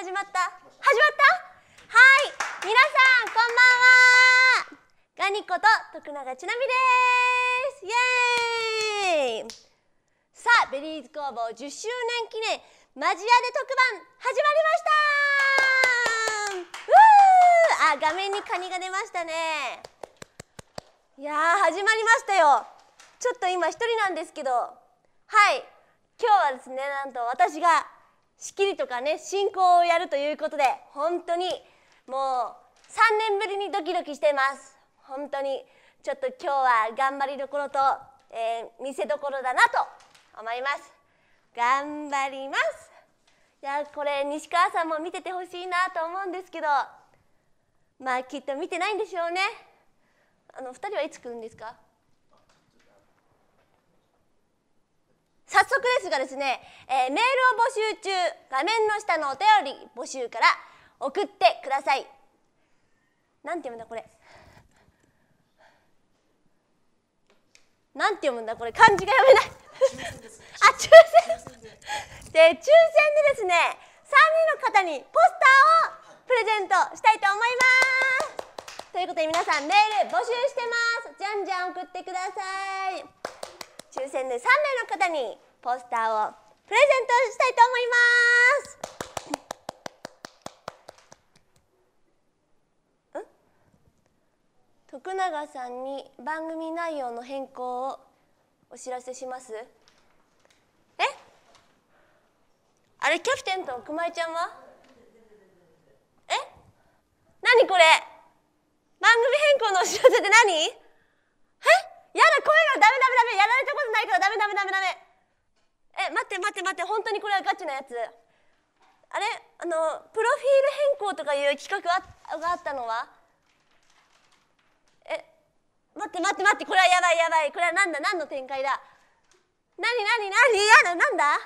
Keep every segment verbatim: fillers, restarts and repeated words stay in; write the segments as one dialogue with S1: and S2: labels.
S1: 始まった始まったはい、皆さんこんばんは。ガニこと徳永ちなみです。イエーイ。さあ、ベリーズ工房じゅっしゅうねん記念マジアで特番始まりました。うー、あ、画面にカニが出ましたね。いやー、始まりましたよ。ちょっと今一人なんですけど、はい、今日はですね、なんと私が仕切りとかね、進行をやるということで、本当にもうさんねんぶりにドキドキしています。本当にちょっと今日は頑張りどころと、えー、見せどころだなと思います。頑張ります。いや、これ西川さんも見ててほしいなと思うんですけど、まあきっと見てないんでしょうね。あのふたりはいつ来るんですか？早速ですがですね、えー、メールを募集中、画面の下のお便り募集から送ってください。なんて読むんだこれ。なんて読むんだこれ、漢字が読めない。あ、抽選で、抽選でですね、さんにんの方にポスターをプレゼントしたいと思います。ということで皆さんメール募集してます。じゃんじゃん送ってください。抽選でさんめいの方にポスターをプレゼントしたいと思います。ん？徳永さんに番組内容の変更をお知らせします。え？あれ、キャプテンと熊井ちゃんは？え？何これ？番組変更のお知らせって何？え？やだ、声がダメダメダメ、やられたことないからダメダメダメダメ。え、待って待って待って、本当にこれはガチなやつ。あれ、あのプロフィール変更とかいう企画ががあったのは？え、待って待って待って、これはやばいやばい。これはなんだ、何の展開だ。なになになに、やだ、なんだ。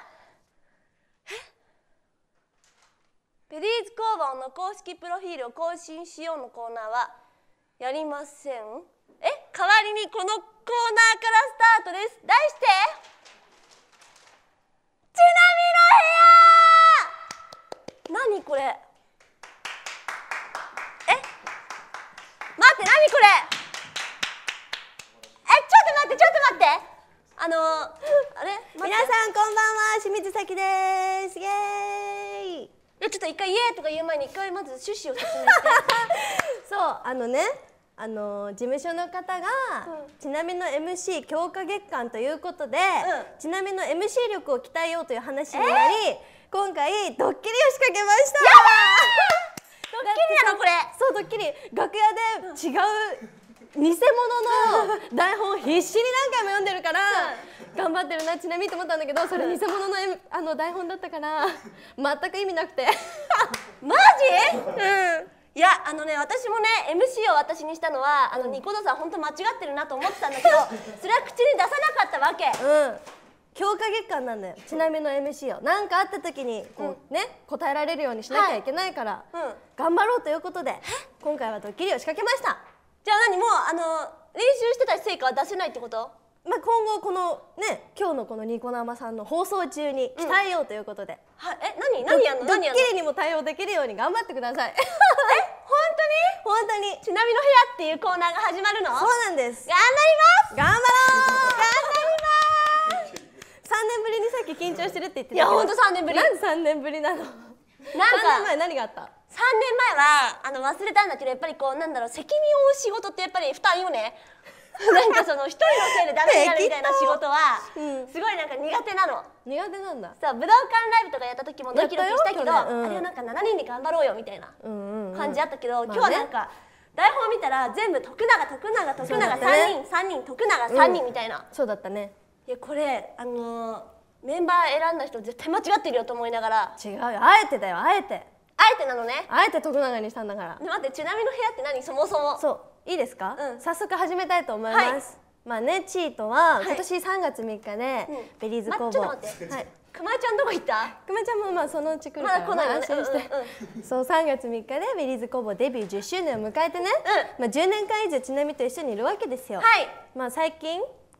S1: え、ベリーズ工房の公式プロフィールを更新しようのコーナーはやりません。え、代わりにこのコーナーからスタートです。題してちなみの部屋。何これ。え、待って、何これ。え、ちょっと待ってちょっと待って、あのー、あれ、
S2: 皆さんこんばんは、清水咲です。イエーイ。
S1: いや、ちょっと一回イエーとか言う前に一回まず趣旨を説明して
S2: そう、あのね、あの事務所の方が、うん、ちなみの エムシー 強化月間ということで、うん、ちなみの エムシー 力を鍛えようという話になり、えー、今回ドッキリを仕掛けました。
S1: やばードッキリなのこれ。
S2: そう、ドッキリ。楽屋で違う偽物の台本必死に何回も読んでるから、うん、頑張ってるなちなみと思ったんだけど、それ偽物の、あの台本だったから全く意味なくて
S1: マジ？うん。いや、あのね、私もね エムシー を私にしたのは、あのニコ動さん本当間違ってるなと思ってたんだけどそれは口に出さなかったわけ。
S2: うん、強化月間なんだよ、ちなみの エムシー を。何かあった時にこう、うん、ね、答えられるようにしなきゃいけないから、はい、うん、頑張ろうということで今回はドッキリを仕掛けました。
S1: じゃあ何、もうあの練習してた成果は出せないってこと？
S2: まあ今後このね、今日のこのニコ生さんの放送中に鍛えようということで、
S1: うん、はえ、何何やんの？
S2: ドッキリにも対応できるように頑張ってください。え、
S1: 本当に？
S2: 本当に。
S1: ちなみの部屋っていうコーナーが始まるの？
S2: そうなんです。
S1: 頑張ります。
S2: 頑張ろう。
S1: 頑張ります。
S2: さんねんぶりにさっき緊張してるって言ってたけど。いや
S1: 本当さんねんぶり。
S2: なんでさんねんぶりなの？なんかさんねんまえ何があった？
S1: さんねんまえはあの忘れたんだけど、やっぱりこうなんだろう、責任を負う仕事ってやっぱり負担よね。なんかその一人のせいでダメになるみたいな仕事はすごいなんか苦手なの。
S2: 苦手なんだ。
S1: そう、武道館ライブとかやった時もドキドキしたけど、うん、あれはなんかしちにんで頑張ろうよみたいな感じあったけど、今日はなんか台本見たら全部徳永徳永徳永さんにんさんにん徳永さんにんみたいな。
S2: そうだったね。
S1: いや、これあのメンバー選んだ人絶対間違ってるよと思いながら。
S2: 違うよ、あえてだよ、あえて。
S1: あえてなのね。
S2: あえて徳永にしたんだから。
S1: 待って、ちなみの部屋って何、そもそも。
S2: そう、いいですか？うん、早速始めたいと思います。はい、まあね、チートは今年さんがつみっかでベリーズ工房。
S1: ちょっと待って。はい。熊井ちゃんどこ行った？
S2: 熊井ちゃんもまあそのうち来るから、まあ安心して。そう、さんがつみっかでベリーズ工房デビューじゅっしゅうねんを迎えてね。まあじゅうねんかん以上ちなみと一緒にいるわけですよ。はい。まあ最近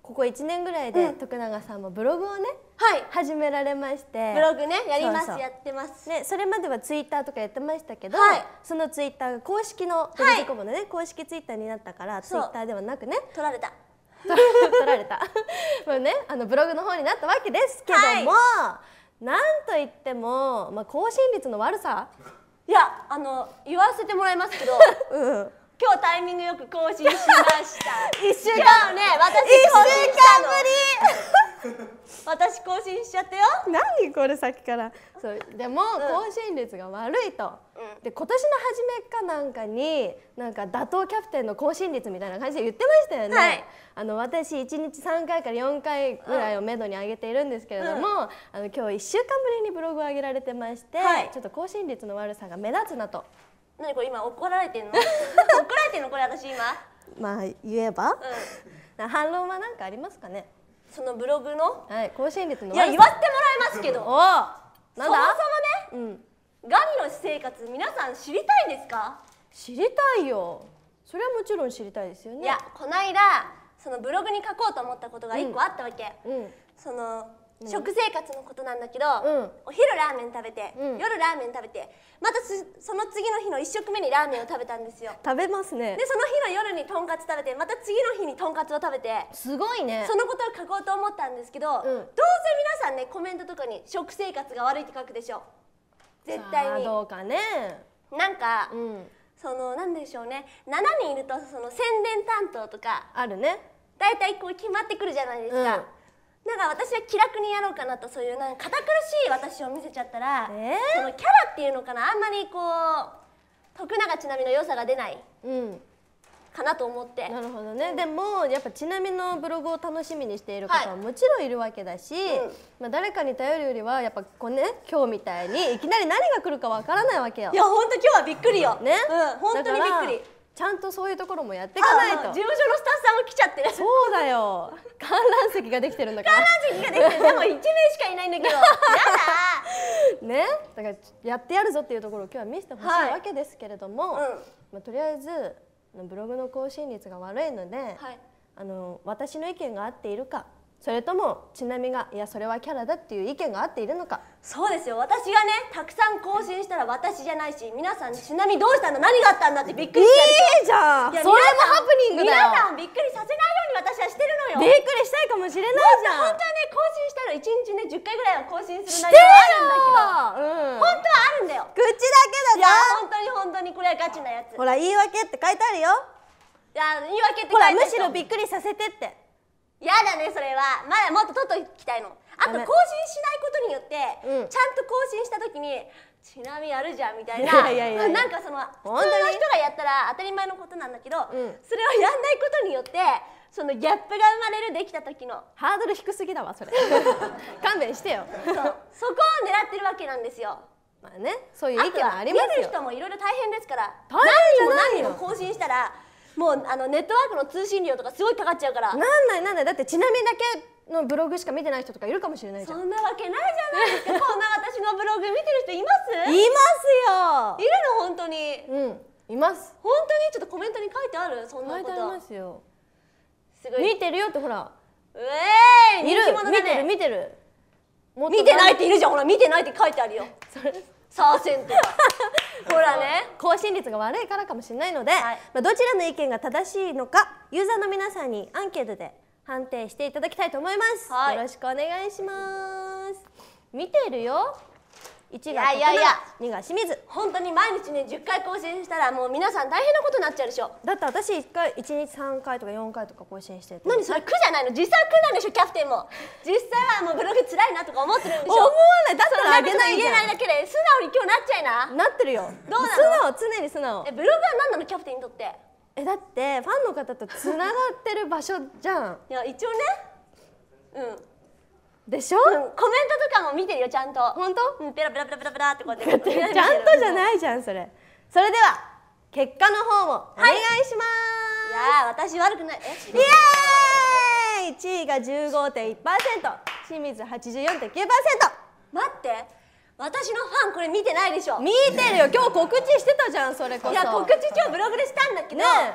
S2: ここいちねんぐらいで徳永さんもブログをね始められまして、
S1: ブログねやります、やってます
S2: ね。それまではツイッターとかやってましたけど、そのツイッターが公式のドリズコモのね公式ツイッターになったからツイッターではなくね
S1: 取られた
S2: 取られたもうねあのブログの方になったわけですけども、なんといってもまあ更新率の悪さ、
S1: いやあの言わせてもらいますけど、うん今日タイミングよく更新しました
S2: 一週間
S1: 今日ね私更新したの私更新しちゃったよ。
S2: 何これさっきからそうでも、うん、更新率が悪いと、うん、で今年の初めかなんかになんか打倒キャプテンの更新率みたいな感じで言ってましたよね、はい、あの私いちにちさんかいからよんかいぐらいをめどに上げているんですけれども、うん、あの今日いっしゅうかんぶりにブログを上げられてまして、はい、ちょっと更新率の悪さが目立つなと。
S1: 何これ今怒られてんの怒られてんのこれ私今
S2: まあ言えば、うん、反論は何かありますかね。
S1: そのブログの、
S2: はい、更新率の
S1: いや言わせてもらいますけど、お
S2: なんだ
S1: そもそもね、うん、ガミの私生活皆さん知りたいですか。
S2: 知りたいよ。それはもちろん知りたいですよね。
S1: いやこの間そのブログに書こうと思ったことがいっこあったわけ、うんうん、その食生活のことなんだけど、うん、お昼ラーメン食べて、うん、夜ラーメン食べてまたその次の日のいっ食目にラーメンを食べたんですよ。
S2: 食べますね。
S1: でその日の夜にとんかつ食べてまた次の日にとんかつを食べて、
S2: すごいね。
S1: そのことを書こうと思ったんですけど、うん、どうせ皆さんねコメントとかに食生活が悪いって書くでしょ絶対に。
S2: どうかね。
S1: なんか、うん、そのなんでしょうね、しちにんいるとその宣伝担当とか
S2: あるね、
S1: だいたいこう決まってくるじゃないですか、うん、なんか私は気楽にやろうかなと、そういうなんか堅苦しい私を見せちゃったら、えー、そのキャラっていうのかな、あんまりこう徳永ちなみの良さが出ない、うん、かなと思って。
S2: なるほどね。でもやっぱちなみのブログを楽しみにしている方はもちろんいるわけだし、はい、まあ誰かに頼るよりはやっぱこうね今日みたいにいきなり何が来るかわからないわけよ。
S1: いや本当今日はびっくりよ。ね、うん、本当にびっくり。
S2: ちゃんとそういうところもやっていかないと。
S1: 事務所のスタッフさんも来ちゃってる。
S2: そうだよ。観覧席ができてるんだから。
S1: 観覧席ができてる。でもいちめいしかいないんだけど。やだ。
S2: ね、だからやってやるぞっていうところを今日は見せてほしいわけですけれども、はい、うん、まあとりあえずブログの更新率が悪いので、はい、あの私の意見が合っているか、それともちなみがいやそれはキャラだっていう意見が合っているのか。
S1: そうですよ。私がねたくさん更新したら私じゃないし、皆さんちなみどうしたの、何があったんだってびっくりしてる。
S2: いいじゃん。それもハプニングだよ。
S1: 皆さんをびっくりさせないように私はしてるのよ。
S2: びっくりしたいかもしれないじゃん。
S1: 本当はね更新したらいちにちねじゅっかいぐらいは更新する内容はあるんだけど、うん、本当はあるんだよ。
S2: 口だけだぞ。
S1: いや本当に本当にこれはガチなやつ。
S2: ほら言い訳って書いてあるよ。
S1: いや言い訳って書いてある。
S2: ほらむしろびっくりさせてって。
S1: やだねそれは。まだもっと取っときたいの。あと更新しないことによって、うん、ちゃんと更新した時にちなみやるじゃんみたいな、なんかその普通の人がやったら当たり前のことなんだけど、うん、それをやんないことによってそのギャップが生まれる、できた時の
S2: ハードル低すぎだわそれ勘弁してよ
S1: そう、そこを狙ってるわけなんですよ。
S2: まあね、そういう意見もありますよ。
S1: 見る人もいろいろ大変ですから、
S2: 大変じゃないよ。
S1: 何人も何人も更新したらもうあのネットワークの通信料とかすごいかかっちゃうから。
S2: なんないなんない。だってちなみだけのブログしか見てない人とかいるかもしれないじゃん。
S1: そんなわけないじゃないですかこんな私のブログ見てる人います？
S2: いますよ。
S1: いるの本当に。
S2: うんいます。
S1: 本当にちょっとコメントに書いてある？そんなこと。書いてありますよ。
S2: すごい見てるよってほら。
S1: うえーい
S2: る見てる見てる。
S1: 見てないっているじゃん。ほら見てないって書いてあるよ。それサーセントがほらね、
S2: 更新率が悪いからかもしれないので、はい、まあどちらの意見が正しいのかユーザーの皆さんにアンケートで判定していただきたいと思います、はい、よろしくお願いします。見ているよ。いちが徳永、にが清水。
S1: 本当に毎日ねじゅっかい更新したらもう皆さん大変なことになっちゃうでしょ。
S2: だって私いっかいいちにちさんかいとかよんかいとか更新してて。
S1: 何それ苦じゃないの？実際は苦なんでしょキャプテンも。実際はもうブログ辛いなとか思ってるんでしょ。
S2: 思わない。だったらあげないじゃん。
S1: 言えないだけで素直に今日なっちゃいな。
S2: なってるよ。
S1: どうなの？
S2: 素直、常に素直。
S1: えブログは何なのキャプテンにとって？
S2: えだってファンの方とつながってる場所じゃん。
S1: いや一応ね、うん。
S2: でしょ、うん、
S1: コメントとかも見てるよちゃんと。
S2: 本当？
S1: うん、ペラペラペラペラペラってこうやって
S2: ちゃんとじゃないじゃんそれ。それでは結果の方をお願いします。
S1: いやー私悪くない。え
S2: イエーイ。いちいが じゅうごてんいちパーセント、 清水 はちじゅうよんてんきゅうパーセント。
S1: 待って、私のファンこれ見てないでしょ。
S2: 見てるよ。今日告知してたじゃんそれこそ。
S1: いや告知今日ブログでしたんだけど、ね、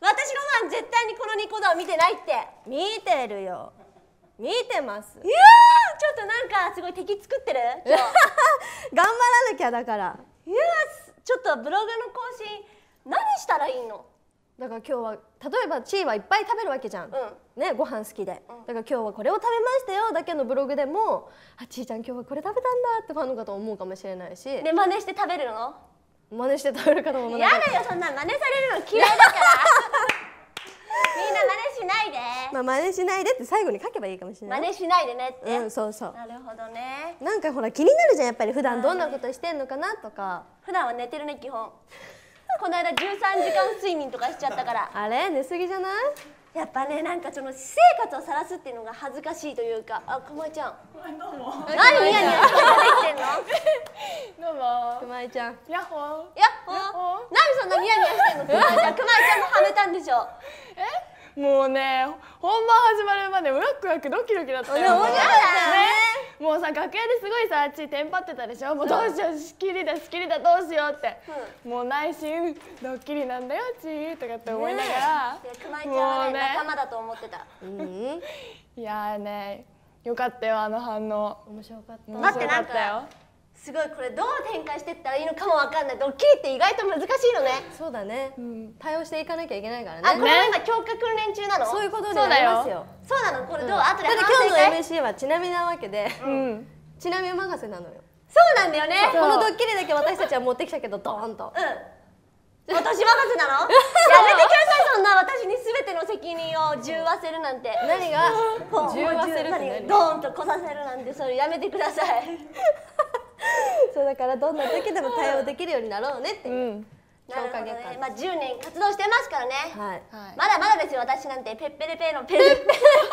S1: 私のファン絶対にこのニコ動見てないって。
S2: 見てるよ、見てます。
S1: いやー、ちょっとなんかすごい敵作ってる今日
S2: 頑張らなきゃだから。
S1: いやー、ちょっとブログの更新何したらいいの？
S2: だから今日は例えばチーはいっぱい食べるわけじゃん、うん、ね、ご飯好きで、うん、だから今日はこれを食べましたよだけのブログでも、あ、ちーちゃん今日はこれ食べたんだってファンの方思うかもしれないし、
S1: で真似して食べるの？
S2: 真似して食べる方も
S1: 嫌だよ、そんな真似されるの嫌いだからみんな真似しないで。
S2: まあ真似しないでって最後に書けばいいかもしれない。
S1: 真似しないでねって。
S2: うん、そうそう。
S1: なるほどね。
S2: なんかほら気になるじゃん、やっぱり普段どんなことしてんのかなとか。
S1: 普段は寝てるね基本この間じゅうさんじかん睡眠とかしちゃったから。
S2: あれ寝すぎじゃない？
S1: やっぱね、なんかその私生活を晒すっていうのが恥ずかしいというか。あ、くまいちゃん。
S3: どうも。
S1: 何ニヤニヤしてできてんの？
S3: どうも。
S2: くまいちゃん。
S3: やっほー。
S1: やっほー。何そんなニヤニヤしてんの？くまいちゃん。くまいちゃんもはめたんでしょ。
S3: え？もうね、本番始まるまでワクワクドキドキだったよ。
S2: 面白かったよね。
S3: もうさ、楽屋ですごいさ、あっちテンパってたでしょ。もうどうしよう、仕切りだ仕切りだどうしようって、うん、もう内心ドッキリなんだよちーとかって思いながら、
S1: ね、くまいちゃんはね、仲間だと思ってた。うん、
S3: いやーね、よかったよあの反応。
S2: 面白かった。
S1: 待って、なんかすごいこれどう展開していったらいいのかもわかんない。ドッキリって意外と難しいのね。
S2: そうだね、うん、対応していかなきゃいけないからね。
S1: あ、これなんか強化訓練中なの？
S2: そういうことになりますよ。
S1: そうなの？これどう？
S2: うん、
S1: 後で
S2: だって今日の エムシー はちなみなわけで、うん、ちなみ任せなのよ。
S1: そうなんだよね。
S2: このドッキリだけ私たちは持ってきたけどドーンと。
S1: うん。私任せなの？やめてください、そんな私に全ての責任を重わせるなんて。
S2: 何が重わせるって何？
S1: ドーンとこさせるなんて、それやめてください。
S2: そうだからどんな時でも対応できるようになろうねっていう。
S1: なるほどね。まあじゅうねん活動してますからね。
S2: はい。
S1: まだまだですよ私なんて。ペッペレペのペレペ。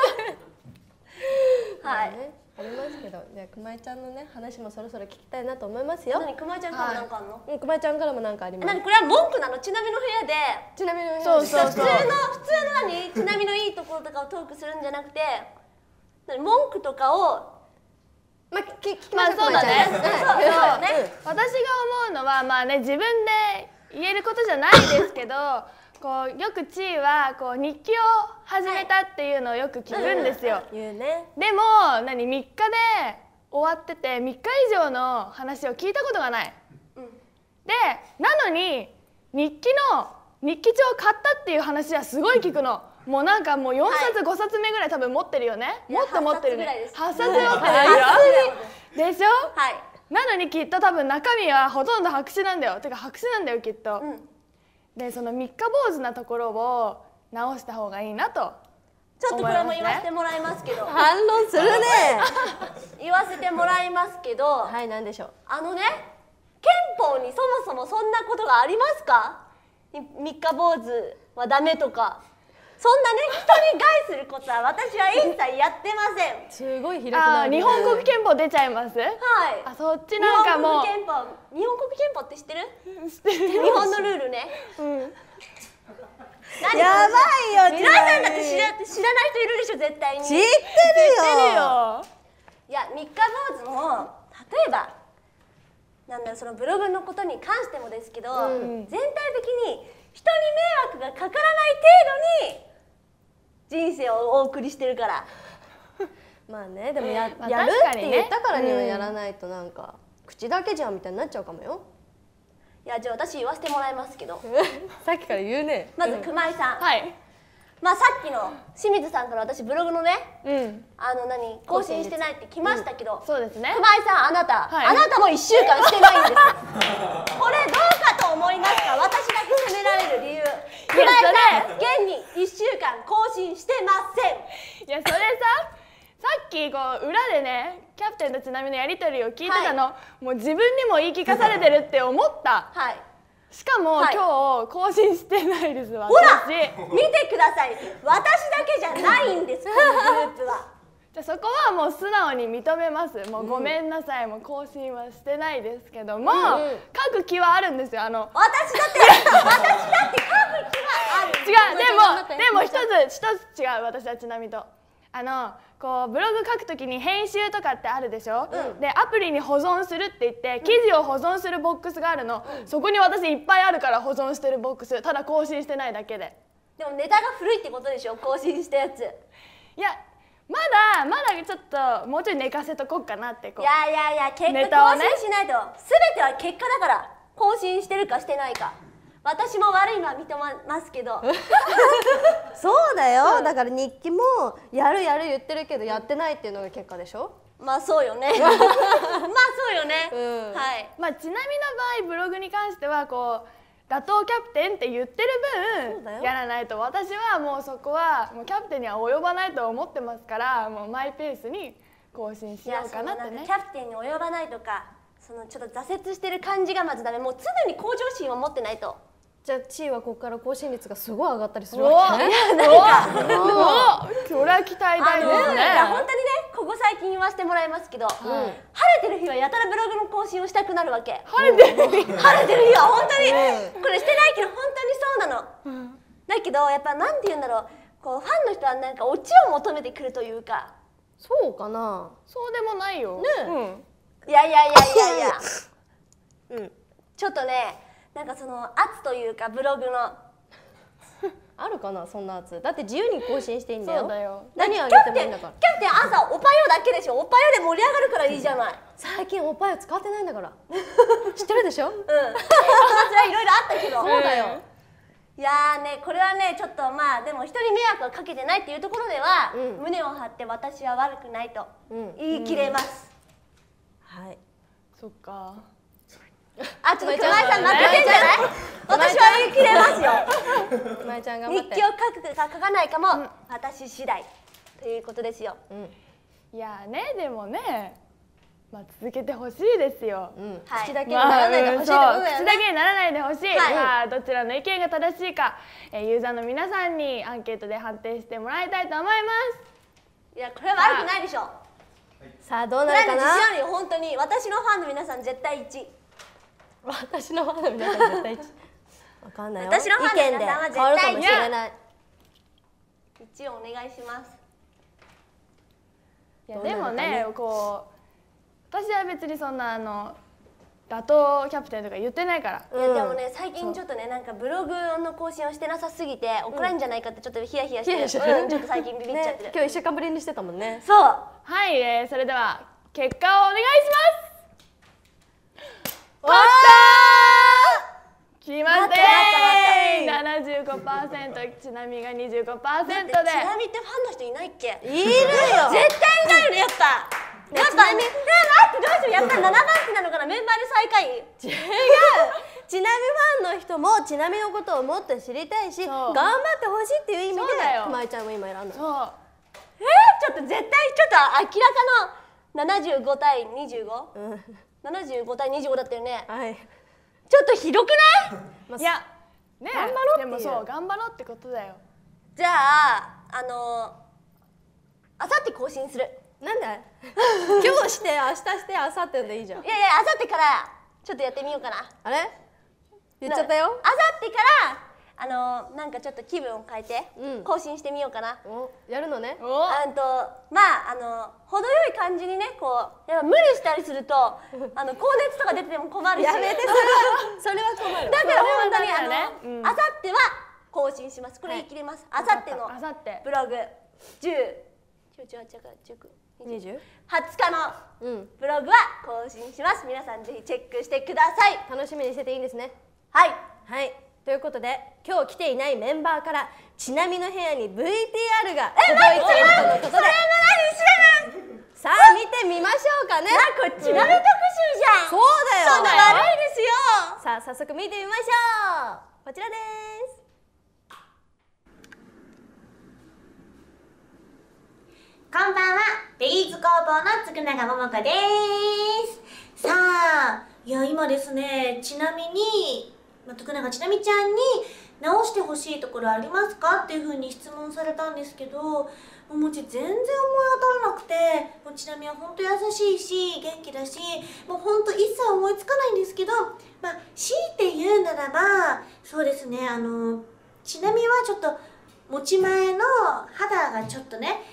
S1: はい。
S2: ありますけど、じゃあくまいちゃんのね話もそろそろ聞きたいなと思いますよ。
S1: 何、くまいちゃんからなんかあるの？
S2: うん、くまいちゃんからもなんかあります。
S1: 何これは文句なの？ちなみの部屋で。
S2: ちなみの部屋で。
S3: そうそうそう。
S1: 普通の普通の何？ちなみのいいところとかをトークするんじゃなくて、文句とかを。
S2: まあ、聞き
S3: ましょう。まあそうだね。そう
S1: ね。
S3: 私が思うのはまあね、自分で言えることじゃないですけど、こうよくちーはこう日記を始めたっていうのをよく聞くんですよ。
S2: 言うね。
S3: でも何みっかで終わっててみっか以上の話を聞いたことがない。で、なのに日記の日記帳を買ったっていう話はすごい聞くの。もうなんかもうよんさつごさつめぐらい多分持ってるよね。もっと持ってるね。はっさつ持ってるよ。でしょ？はい。なのにきっと多分中身はほとんど白紙なんだよ。てか白紙なんだよきっと。でその三日坊主なところを直した方がいいなと。
S1: ちょっとこれも言わせてもらいますけど。
S2: 反論するね。
S1: 言わせてもらいますけど。
S2: はい、なんでしょう。
S1: あのね、憲法にそもそもそんなことがありますか？三日坊主はダメとか。そんなね、人に害することは私は一切やってません。
S2: すごい開くな。
S3: あ、日本国憲法出ちゃいます？はい。あ、そっちなんかもう。
S1: 日本国憲法、日本国憲法って知ってる？知ってる。日本のルールね。うん。
S2: やばいよ。
S1: 皆さんだって知ら知らない人いるでしょ絶対に。
S2: 知ってるよ。知ってるよ。
S1: いや、三日坊主も例えばなんだろう、そのブログのことに関してもですけど、うん、全体的に人に迷惑がかからない程度に人生をお送りしてるから。
S2: まあね、でも や,、まあ、やるって言ったからにはやらないとなんか、うん、口だけじゃんみたいになっちゃうかもよ。
S1: いや、じゃあ私言わせてもらいますけど
S2: さっきから言うね。
S1: まず熊井さん、
S3: はい、
S1: まあさっきの清水さんから私ブログのね、うん、あの何更新してないって来ましたけど、うん、
S3: そうですね。
S1: 熊井さん、あなた、はい、あなたもいっしゅうかんしてないんですこれどうかと思いますか？私だけ責められる理由。熊井さん、現にいっしゅうかん更新してません。
S3: いや、それさ、さっきこう裏でね、キャプテンとちなみのやり取りを聞いてたの、はい、もう自分にも言い聞かされてるって思った。はい。しかも、はい、今日更新してないです。私。
S1: ほら、見てください。私だけじゃないんです。このグループは。
S3: じゃあそこはもう素直に認めます。もうごめんなさい、うん、もう更新はしてないですけども、うん、書く気はあるんですよ。あの
S1: 私だって私だって書く気はある。
S3: 違う、でもでも一つ一つ違う。私はちなみとあのこうブログ書くときに編集とかってあるでしょ、うん、でアプリに保存するって言って記事を保存するボックスがあるの、うん、そこに私いっぱいあるから保存してるボックス、ただ更新してないだけで。
S1: でもネタが古いってことでしょ、更新したやつ。
S3: いやまだまだちょっともうちょい寝かせとこうかなってこう。
S1: いやいやいや、結
S3: ネ
S1: 果更
S3: タをね
S1: 新しないと、全ては結果だから。更新してるかしてないか、私も悪いのは認めますけど
S2: そうだよ、だから日記もやるやる言ってるけどやってないっていうのが結果でしょ。
S1: まあそうよねまあそうよね、
S2: うん、
S1: はい。
S3: まあちなみの場合ブログに関してはこう打倒キャプテンって言ってる分やらないと、私はもうそこはもうキャプテンには及ばないと思ってますから、もうマイペースに更新しようかなってね。
S1: キャプテンに及ばないとか、そのちょっと挫折してる感じがまずダメ。もう常に向上心を持ってないと。
S2: じゃあ地位はここから更新率がすごい上がったりするわけね。
S3: おなんかおそれは期待大ですね。
S1: いや本当にね、ここ最近言わせてもらいますけど、晴れてる日はやたらブログの更新をしたくなるわけ。
S3: 晴れてる日
S1: 晴れてる日は本当にこれしてないけど本当にそうなの。だけどやっぱなんて言うんだろう、こうファンの人はなんかオチを求めてくるというか。
S2: そうかな。
S3: そうでもないよ。
S2: ね。
S1: いやいやいやいやいや、うん、ちょっとね、なんかその圧というかブログの
S2: あるかな、そんな圧。だって自由に更新していいんだよ。
S3: そうだよ。
S2: 何あげてもいいんだから。
S1: キャプテン朝おぱよだけでしょ。おぱよで盛り上がるからいいじゃない。
S2: 最近おっぱいを使ってないんだから知ってるでしょ。うん、
S1: それはいろいろあったけど。
S2: そうだよ。
S1: いやーね、これはねちょっとまあでも人に迷惑をかけてないっていうところでは、うん、胸を張って私は悪くないと言い切れます、
S2: うんうん、はい。
S3: そっか。
S1: あ、ちょっと熊井さん負けてんじゃない？私は言い切れますよ。
S2: 熊井ちゃん頑張って。
S1: 日記を書くか書かないかも、うん、私次第ということですよ、うん、
S3: いやね、でもね、まあ、続けてほしいですよ、
S2: うん、はい、口だけにならないでほしいってことだよね。
S3: 口だけにならないでほしい、はい、まあ、どちらの意見が正しいか、えー、ユーザーの皆さんにアンケートで判定してもらいたいと思います。
S1: いや、これは悪くないでしょ。
S2: さあどうなるかな。
S1: 自信あるよ、本当に。私のファンの皆さん絶対いち。
S2: 私のファンの皆さん絶対いち。わかんないよ。
S1: 私のファンの皆さんは絶対いち。
S2: 意見で変わるかもしれない。
S1: いちをお願いします。
S3: いやでもね、こう私は別にそんなあの打倒キャプテンとか言ってないから。
S1: いやでもね、最近ちょっとね、なんかブログの更新をしてなさすぎて怒られるんじゃないかってちょっとヒヤヒヤしてる。ちょっと最近ビビっちゃってる。
S2: 今日いっしゅうかんぶりにしてたもんね。
S1: そう。
S3: はい、えー、それでは結果をお願いします。
S1: わー！
S3: きません。ななじゅうごパーセント、ちなみが にじゅうごパーセント で。
S1: ちなみってファンの人いないっけ？
S2: いるよ。
S1: 絶対いないよね、やっぱ。やっぱね、え、待ってどうしよう、やっぱりななばん手なのかな、メンバーで最下位。
S2: 違う。ちなみファンの人もちなみのことをもっと知りたいし、頑張ってほしいっていう意味で熊井ちゃんも今選んだ。
S3: そう。
S1: えー、ちょっと絶対ちょっと明らかのななじゅうごたいにじゅうご？うん。ななじゅうごたいにじゅうごだったよね。
S2: はい。
S1: ちょっとひどくない？
S3: いや、ね、
S2: 頑張ろうっていう。
S3: でもそう頑張ろうってことだよ。
S1: じゃああのあさって更新する。
S2: なんで？今日して明日して明後日でいいじゃん。
S1: いやいや、あさってからちょっとやってみようかな。
S2: あれ？言っちゃったよ。
S1: あさってからあのなんかちょっと気分を変えて更新してみようかな。
S2: お、やるのね。
S1: あんとまああの程よい感じにね、こうやっぱ無理したりするとあの高熱とか出てても困るし。
S2: やめて、それはそれは困る。
S1: だから本当にあのあさっては更新します。これ言い切れます。あさってのブログじゅう、じゅうはちからじゅうく、にじゅう、はつかのブログは更新します。皆さんぜひチェックしてください。
S2: 楽しみにしてていいんですね。
S1: はい。
S2: はい。ということで今日来ていないメンバーからちなみの部屋に ブイティーアール が届いているとのことで、さあ見てみましょうかね。
S1: これちなみ特集じゃん。
S2: そうだよ。
S1: そんな悪いですよ。
S2: さあ早速見てみましょう。こちらです。
S4: こんばんは、ベリーズ工房の嗣永桃子です。さあ、いや今ですね、ちなみに、まあ、徳永ちなみちゃんに直してほしいところありますかっていうふうに質問されたんですけど、もうもち全然思い当たらなくて、もうちなみは本当優しいし元気だし、もう本当一切思いつかないんですけど、まあ強いて言うならばそうですね、あのちなみはちょっと持ち前の肌がちょっとね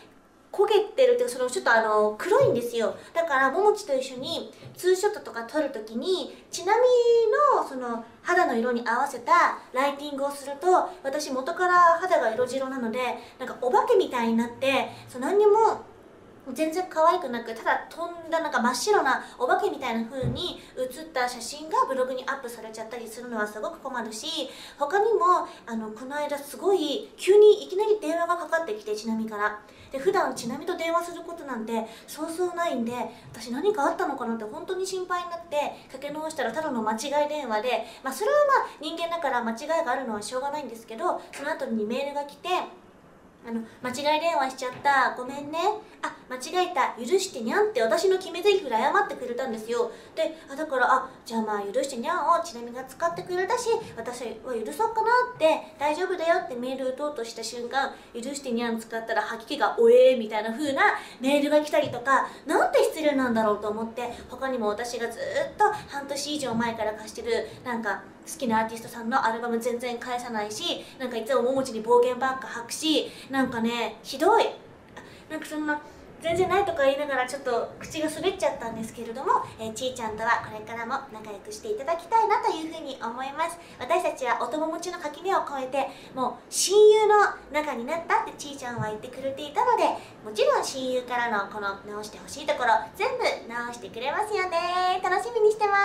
S4: 焦げてるっていうかそのちょっとあの黒いんですよ。だからももちと一緒にツーショットとか撮るときにちなみのその肌の色に合わせたライティングをすると、私元から肌が色白なのでなんかお化けみたいになって、そう何にも全然可愛くなく、ただ飛んだなんか真っ白なお化けみたいな風に写った写真がブログにアップされちゃったりするのはすごく困るし、他にもあのこの間すごい急にいきなり電話がかかってきて、ちなみからで普段ちなみと電話することなんてそうそうないんで、私何かあったのかなって本当に心配になってかけ直したらただの間違い電話で、まあそれはまあ人間だから間違いがあるのはしょうがないんですけど、その後にメールが来て、あの間違い電話しちゃった、ごめんね、あ間違えた、許してにゃんって私の決め台詞で謝ってくれたんですよ。で、あだからあじゃあまあ許してにゃんをちなみが使ってくれたし、私は許そうかなって、大丈夫だよってメール打とうとした瞬間、許してにゃん使ったら吐き気がおえーみたいな風なメールが来たりとか、なんて失礼なんだろうと思って、他にも私がずっと半年以上前から貸してるなんか好きなアーティストさんのアルバム全然返さないし、なんかいつもももちに暴言ばっか吐くし、なんかねひどい、なんかそんな全然ないとか言いながらちょっと口が滑っちゃったんですけれども、えー、ちーちゃんとはこれからも仲良くしていただきたいなというふうに思います。私たちはお友持ちの垣根を越えてもう親友の仲になったってちーちゃんは言ってくれていたので、もちろん親友からのこの直してほしいところ全部直してくれますよね。楽しみにしてます。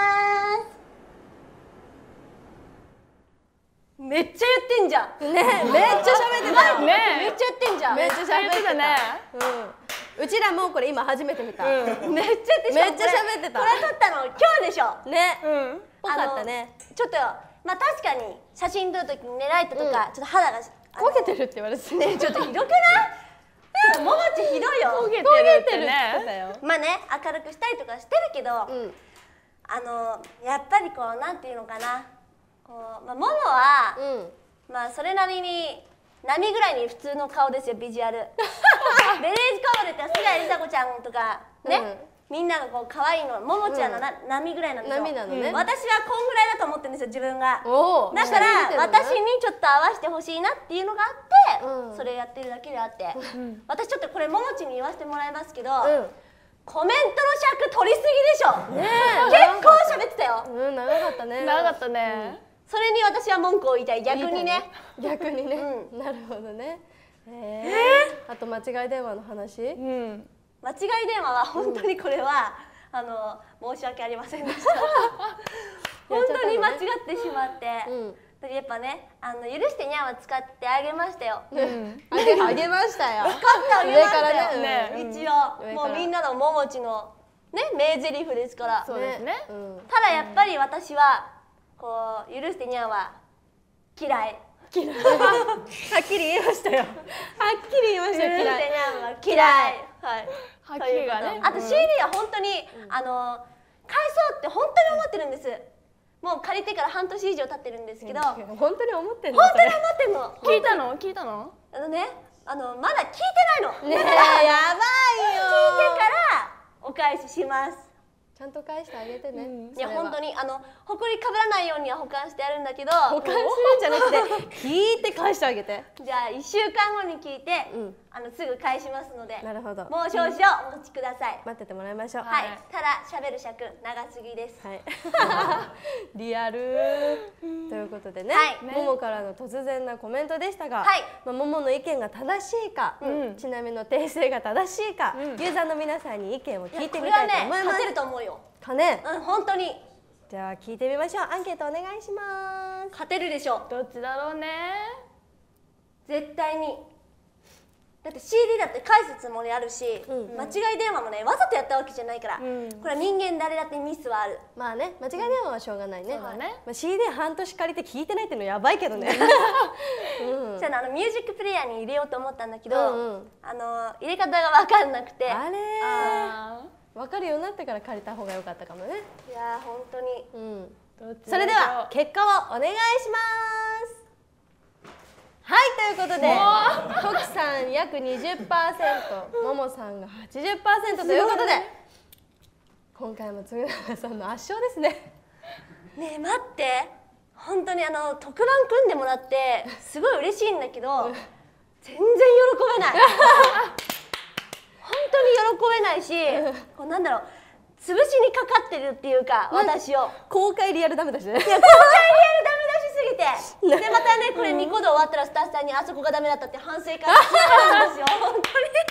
S1: めっちゃ言ってんじゃん。
S2: ね、めっちゃ喋ってたよ。
S3: ね
S1: めっちゃ言ってんじゃん。
S2: めっちゃ喋ってた
S3: ね。
S2: うん。うちらもこれ今初めて見た。めっちゃ
S1: めっちゃ言って
S2: めっちゃ喋ってた
S1: これ撮ったの今日でしょ。
S2: ね。
S3: うん。
S2: ぽかったね。
S1: ちょっとまあ確かに写真撮るときにねライトとかちょっと肌が
S2: 焦げてるって言われてね。
S1: ちょっとひどくない？ちょっとももちひどいよ。
S3: 焦げてるってね。
S1: まあね明るくしたりとかしてるけど、
S2: うん。
S1: あのやっぱりこうなんていうのかな、こうまあももは、
S2: うん。
S1: まあそれなりに波ぐらいに普通の顔ですよ、ビジュアル。ベレージコードって菅井梨紗子ちゃんとかね、みんながこう可愛いの、ももちゃんのな、波ぐらいなんですよ。
S2: 波なのね。
S1: 私はこんぐらいだと思ってるんですよ、自分が。
S2: おお。
S1: だから私にちょっと合わせてほしいなっていうのがあって、
S2: うん
S1: それやってるだけであって、私ちょっとこれももちに言わせてもらいますけど、
S2: うん。
S1: コメントの尺取りすぎでしょ。
S2: ね
S1: 結構喋ってたよ。
S2: え。うん、長かったね。
S3: 長かったね。
S1: それに私は文句を言いたい、逆にね。
S2: 逆にね。なるほどね。ええ。あと間違い電話の話？
S3: うん。
S1: 間違い電話は本当にこれは、あの申し訳ありませんでした。本当に間違ってしまって、うん、やっぱね、あの許してにゃんは使ってあげましたよ。
S2: うん、あげあげましたよ。
S1: 使ってあげましたよ。
S2: ね、
S1: 一応もうみんなのももちのね名台詞ですから。
S3: そうですね。
S1: ただやっぱり私はこう許してにゃんは嫌い。
S2: 嫌い。はっきり言いましたよ。はっきり言いましたよ。
S1: 許してにゃんは嫌い。はい。
S3: はっきりがね。
S1: あと シーディー は本当に、うん、あの返そうって本当に思ってるんです。もう借りてから半年以上経ってるんですけど、うん、
S2: 本当に思ってんの？
S1: 本当に思ってんの。
S3: 聞いたの？聞いたの？
S1: あのね、あのまだ聞いてないの。
S2: ねえ、やばいよ。
S1: 聞いてからお返しします。
S2: ちゃんと返してあげてね。
S1: いや本当にあのほこりかぶらないようには保管してやるんだけど、
S2: 保管するんじゃなくて聞いて返してあげて。
S1: じゃあいっしゅうかんごに聞いて、うん、あのすぐ返しますので。な
S2: るほど。
S1: もう少々お待ちください。
S2: 待っててもらいましょう。
S1: はい。ただ喋る尺長すぎです。
S2: はい。リアルということでね、ももからの突然なコメントでしたが、まあももの意見が正しいか、ちなみの訂正が正しいか、ユーザーの皆さんに意見を聞いてみたいと思います。
S1: 勝てると思うよ。
S2: かね。
S1: うん、本当に。
S2: じゃあ聞いてみましょう。アンケートお願いします。
S1: 勝てるでしょ。
S3: どっちだろうね。
S1: 絶対に。だって シーディー だって返すつもりあるし、うん、間違い電話もねわざとやったわけじゃないから、うん、これは人間誰だってミスはある。
S2: まあね、間違い電話はしょうがないね。
S3: そうだね。
S2: まあ シーディー 半年借りて聞いてないっていうのやばいけどね。
S1: うん、じゃああのミュージックプレイヤーに入れようと思ったんだけど、うんうん、あの入れ方が分かんなくて。
S2: あれー。分かるようになってから借りた方が良かったかもね。
S1: いやー本当に。
S2: うん。それでは結果をお願いします。はい、ということでトキさん約 にじゅっパーセント、ももさんが はちじゅっパーセント ということで今回も嗣永さんの圧勝ですね。
S1: ねえ待って、本当にあの特番組んでもらってすごい嬉しいんだけど全然喜べない。 当に喜べないし、こうなんだろう、潰しにかかってるっていうか、私を。
S2: 公開リアルダメだしね。
S1: いや、公開リアルダメ出しすぎて、でまたね、これにこで終わったらスタッフさんにあそこがダメだったって反省会してるんですよ。本当に。ちょっとこのに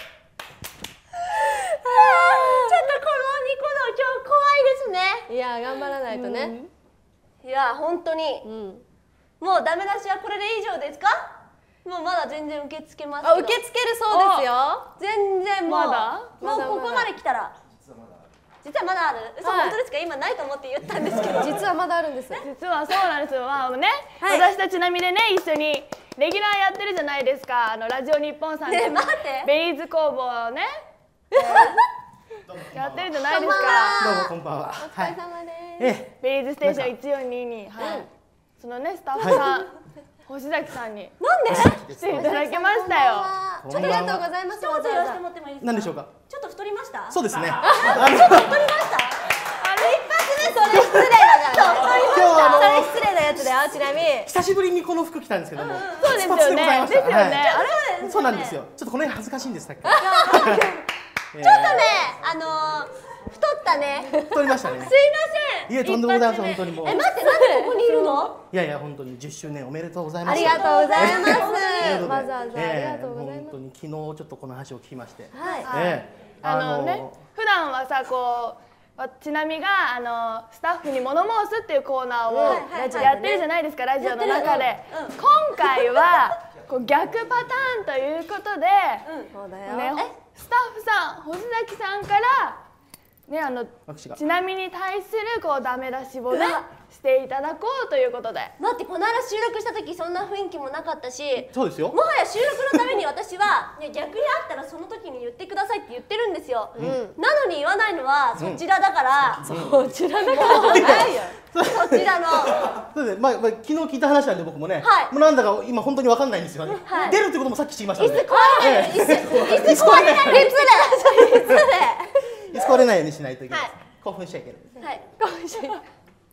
S1: こど超怖いですね。
S2: いや頑張らないとね。
S1: いや本当に、
S2: うん、
S1: もうダメ出しはこれで以上ですか？もうまだ全然受け付けますけど。
S2: あ、受け付けるそうですよ。
S1: 全然もう、
S3: まだ
S1: もうここまで来たら。実はまだある。嘘、
S2: はい、
S1: 本当ですか？今ないと思って言ったんですけど。
S2: 実はまだあるんです。
S3: 実はそうなんですよ。まあね、
S2: はい、
S3: 私たち並みでね、一緒にレギュラーやってるじゃないですか。あのラジオ日本さんで、
S1: ね、待って。
S3: ベリーズ工房をね、やってるじゃないですか。
S5: どうもこんばんは。
S2: お疲れ様です。
S3: ベリーズステーションいちよんにに、はい。そのねスタッフさん、星崎さんに
S1: なんで
S3: 来ていただきましたよ。
S2: ありがとうございます。
S1: 一言言わせてもらってもいいですか？
S5: 何でしょうか？
S1: ちょっと太りました？
S5: そうですね。
S1: ちょっと太りました？あれ一発目それ失礼だから。
S2: 今日はそれ失礼なやつだよ。ちなみに
S5: 久しぶりにこの服着たんですけども。
S3: そうですよね。ですよね。
S5: あれそうなんですよ。ちょっとこの辺恥ずかしいんですさっき。ちょっ
S1: とね、あの太ったね。
S5: 太りましたね。
S1: すいません。
S5: いえとんでもございません本当にもう。
S1: え待ってなんでここにいるの？
S5: いやいや本当にじゅっしゅうねんおめでとうございます。
S2: ありがとうございます。
S5: わ
S2: ざわざありがとうございます。
S5: 本当に昨日ちょっとこの話を聞きまして。
S2: はい。
S3: あのね、普段はさこうちなみがあのスタッフに物申すっていうコーナーをやってるじゃないですか、ラジオの中で。今回はこう逆パターンということで、
S2: そうだよ。
S3: ねスタッフさん星崎さんからねあのちなみに対するこうダメ出しをねしていただこうということで。
S1: 待って、この間収録した時そんな雰囲気もなかったし、
S5: そうですよ。
S1: もはや収録のために私は、ね、逆にあったらその時に言ってくださいって言ってるんですよ、うん、なのに言わないのはそちらだから、うん、
S2: そちらだからじゃないよ。
S1: そちらの
S5: そうですね、まあ、まあ、昨日聞いた話なんで僕もね、
S1: はい、
S5: もうなんだか今本当に分かんないんですよね、はい、出るってこともさっき知りましたので。
S1: 椅子壊れない、椅子椅子壊れない、別で別で
S5: 椅子壊れないようにしないといけない、はい、興奮しちゃいけない、
S1: はい、興奮しちゃいけない。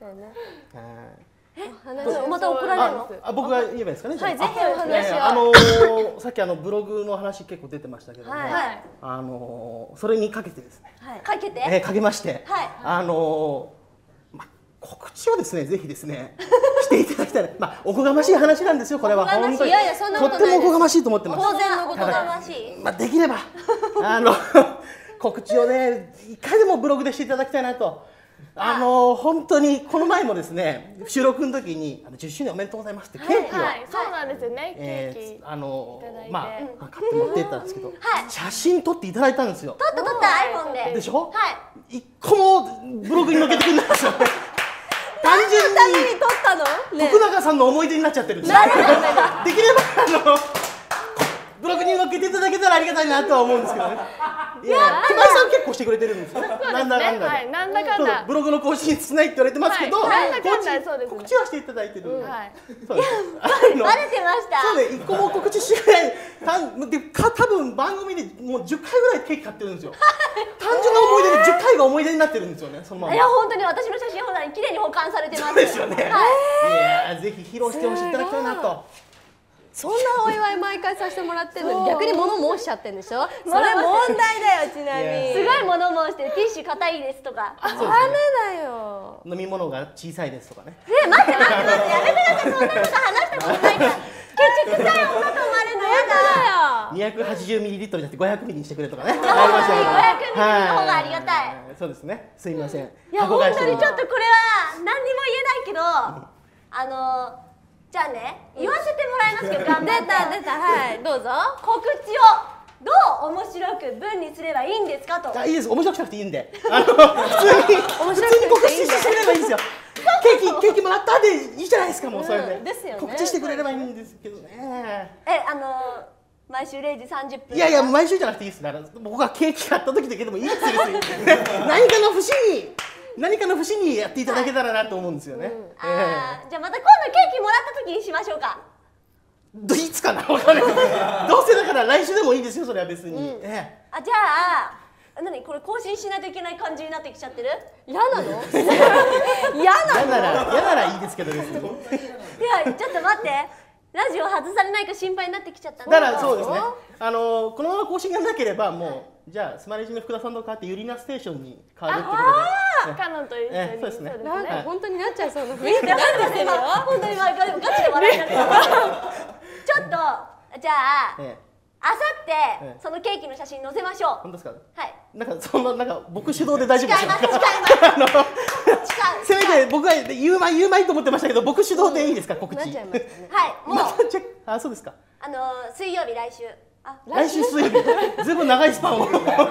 S2: え、
S1: また怒られるの？
S5: あ、僕が言えばいいですかね。
S2: はい、ぜひお話を。
S5: あのさっきあのブログの話結構出てましたけども、あのそれにかけてですね。
S1: かけて？
S5: え、かけまして、あのま告知をですね、ぜひですねしていただきたい。まあおこがましい話なんですよ、これは本当に。
S2: いやいや、そんなことない。
S5: とってもおこがましいと思ってます。
S1: 当然のことがましい。
S5: まあできればあの告知をね、一回でもブログでしていただきたいなと。あの本当にこの前もですね収録の時にじゅっしゅうねんおめでとうございますってケーキを、
S3: はいそうなんですよね、ケーキ
S5: あのまあ買って持ってったんですけど、
S1: はい、
S5: 写真撮っていただいたんですよ。
S1: 撮った撮った iPhone で。
S5: でしょ？
S1: はい。
S5: 一個もブログに載っけてくれないんですよね。単純に
S2: 撮ったの？
S5: 徳永さんの思い出になっちゃってるんですよ。できればあのブログに載っけていただけたらありがたいなとは思うんですけどね。いや、熊井さん結構してくれてるんですよね。なんだかんだで。
S3: なんだかんだ。
S5: ブログの更新少ないって言われてますけど、
S3: なんだかんだそうです。
S5: 告知はしていただいてる。
S3: はい。
S1: バレてました。
S5: そうね、一個も告知しないで、か多分番組でもうじゅっかいぐらいケーキ買ってるんですよ。単純な思い出でじゅっかいが思い出になってるんですよね。そのまま。
S1: いや本当に私の写真ほら綺麗に保管されてます。
S5: そうですよね。いやぜひ披露してほしいいただきたいなと。
S2: そんなお祝い毎回させてもらってるのに逆に物申しちゃってんでしょ。それ問題だよ。ちなみに
S1: すごい物申してる。ティッシュ硬いですとか。
S2: ダメだよ。
S5: 飲み物が小さいですとかね。
S1: え待って待って待ってやめてください。そんなこと話したことないから。ケチくさい女と思われるのやだ。
S5: にひゃくはちじゅうミリリットルじゃなくてごひゃくミリにしてくれとかね。
S1: ごひゃくミリの方がありがたい。
S5: そうですね。すみません。
S1: いや本当にちょっとこれは何にも言えないけど、あの。じゃあね、言わせてもらいますけど、頑張って。
S2: 出た出た、はい、どうぞ。
S1: 告知をどう面白く文にすればいいんですかと。
S5: あ、いいです。面白くなくていいんで。あの普通に普通に告知してくれればいいんですよ。ケーキケーキもらったでいいじゃないですか。もうそれで。
S2: ですよね。
S5: 告知してくれればいいんですけどね。
S1: え、あの毎週れいじさんじゅっぷん。
S5: いやいや毎週じゃなくていいです。だから僕がケーキ買った時だけでもいいですよ。何かの節に。何かの節にやっていただけたらなと思うんですよね。
S1: ああ、じゃあまた今度ケーキもらった時にしましょうか。
S5: どいつかな、わかんない。どうせだから来週でもいいですよ、それは別に。
S1: あ、じゃあ、何これ更新しないといけない感じになってきちゃってる？
S2: 嫌なの？嫌なの？
S5: 嫌なら嫌ならいいですけどですね。
S1: いや、ちょっと待って。ラジオ外されないか心配になってきちゃった。
S5: だからそうですね。あのこのまま更新がなければもうじゃあスマレジの福田さんと変わってユリナステーションに変わるってことで、
S3: カノンと一緒に、
S5: えそうですね
S2: なんか本当になっちゃいそうな雰囲気
S1: いやなんで今本当に今ガチで笑いになってるちょっとじゃあ
S5: ええ
S1: あさって
S5: ええ
S1: そのケーキの写真載せましょう。
S5: 本当ですか。
S1: はい。
S5: なんかそんななんか僕主導で大丈夫です
S1: 違います違い
S5: か。
S1: ます。
S5: あの
S1: 違う。
S5: せめて僕は言うまい言うまいと思ってましたけど、僕主導でいいですか、告知。
S2: なっちゃいましたね。
S1: はい。もう
S5: またチェックあそうですか。
S1: あのー水曜日来週。あ
S5: 来週水曜日。ずいぶん長いスパンを。
S2: 今週でよ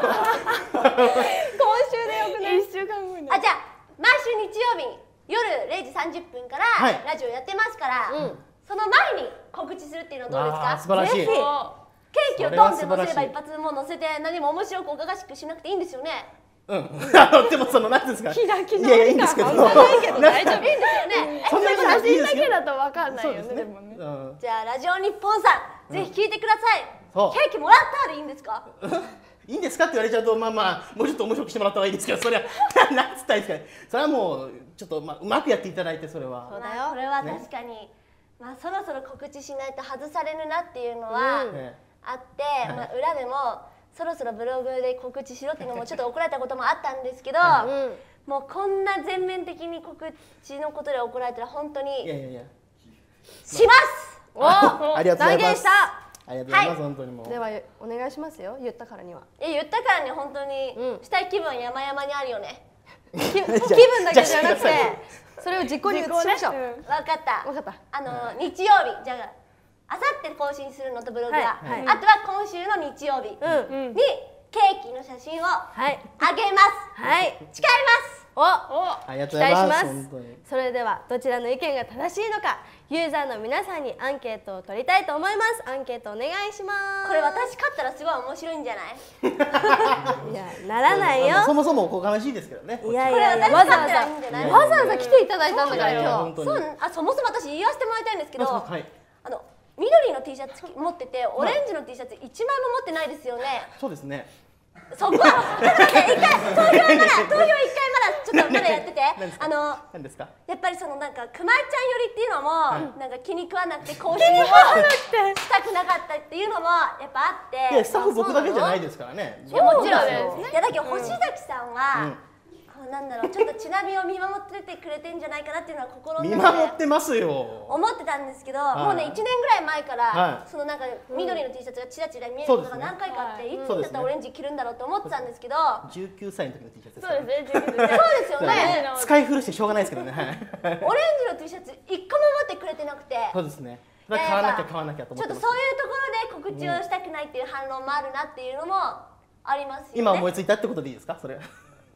S2: くない？
S3: 一週間後に。
S1: あじゃあ毎週日曜日夜れいじさんじゅっぷんから
S5: はい
S1: ラジオやってますから、
S2: うん
S1: その前に告知するっていうのはどうです
S5: あー
S1: か。
S5: 素晴らしい。
S2: ぜひ
S1: ケーキをドンって乗せれば一発もう乗せて何も面白くおかがしくしなくていいんですよね。
S5: うん。あのでもその何ですか。
S2: 開きの
S5: いやいやいいんですけど。
S2: 半端ないけど大丈夫。
S1: いいんですよね。
S5: そんな
S3: 写真だ
S5: いいですよ
S3: けだとわかんないよね。
S5: そうですね。
S3: でもね。
S5: うん
S1: じゃあラジオ日本さん、ぜひ聞いてください。
S5: そう
S1: ケーキもらったでいいんですか。
S5: いいんですかって言われちゃうとまあまあもうちょっと面白くしてもらった方がいいですけど、それはなんつったらいいですかね。それはもうちょっとまあうまくやっていただいてそれは。
S2: そうだよ
S1: まあこれは確かに、まあそろそろ告知しないと外されるなっていうのは
S2: うん
S5: ね
S1: あって、まあ裏でもそろそろブログで告知しろっていうのもちょっと怒られたこともあったんですけど、
S2: うん。
S1: もうこんな全面的に告知のことで怒られたら本当
S5: い
S1: に
S5: やいやいや。
S1: します。
S2: お
S5: ありがとうございます。
S2: 断言した。
S5: ありがとうございます、
S1: はい
S5: 本当にもう。
S2: ではお願いしますよ。言ったからには。
S1: え言ったからに本当に
S2: うん
S1: したい気分山々にあるよね。
S2: 気気分だけじゃなく
S5: じゃあ
S2: て、それを実行に移しましょう。
S3: うん
S1: わかった。
S2: わかった。
S1: あの日曜日じゃああさって更新するのとブログが、
S2: はい
S1: あとは今週の日曜日
S2: うん。
S1: にケーキの写真を
S2: はい。
S1: あげます。
S2: はい。
S1: 誓います。
S2: お。
S5: ありがと
S2: 期
S5: うございます。
S2: 待します
S5: 本当に。
S2: それではどちらの意見が正しいのか、ユーザーの皆さんにアンケートを取りたいと思います。アンケートお願いします。
S1: これ私勝ったらすごい面白いんじゃない？
S2: いやならないよ。
S5: まあそもそもおこがましいですけどね。
S2: いやいやいや、
S1: これ
S2: わざわざ
S1: 私勝ったらいいんじゃない？
S2: わざわざ来ていただいたんだから
S5: いやいや
S2: 今日。
S5: 本当に。
S1: そうあそもそも私言わせてもらいたいんですけど、
S5: はい。
S1: あの緑の T シャツ持っててオレンジの T シャツいちまいも持ってないですよね。
S5: そうですね。
S1: そこはちょっと待って一回投票まだ投票一回まだちょっとまだやってて
S5: 何ですか
S1: あの
S5: 何ですか。
S1: やっぱりそのなんか熊井ちゃん寄りっていうのも、なんか気に食わなくて更新をしたくなかったっていうのもやっぱあって。
S5: いやスタッフ僕だけじゃないですからね。
S1: いやもちろん
S3: そう
S1: です。いやだけど星崎さんは、
S5: うん
S1: こうなんだろうちょっとちなみを見守っててくれてんじゃないかなっていうのは心の
S5: 見
S1: 中で
S5: 守ってますよ。
S1: 思ってたんですけど、
S5: い
S1: もうねいちねんぐらい前から、
S5: はい
S1: そのなんか緑の T シャツがチラチラ見える
S5: そうですね
S1: ことが何回かあって、いつ
S5: そうですね
S1: だったらオレンジ着るんだろうと思ってたんですけど、
S5: じゅうきゅうさいの時の T シャツです
S3: そう
S5: からね。
S3: ですね。じゅうきゅう
S1: そうですよね。
S5: 使い古してしょうがないですけどね。はい。
S1: オレンジの T シャツ一個も持ってくれてなくて。
S5: そうですね。それは買わなきゃ買わなきゃと思
S1: ちょってと
S5: っます
S1: そういうところで告知をしたくないっていう反論もあるなっていうのもありますよね。
S5: 今思いついたってことでいいですかそれは。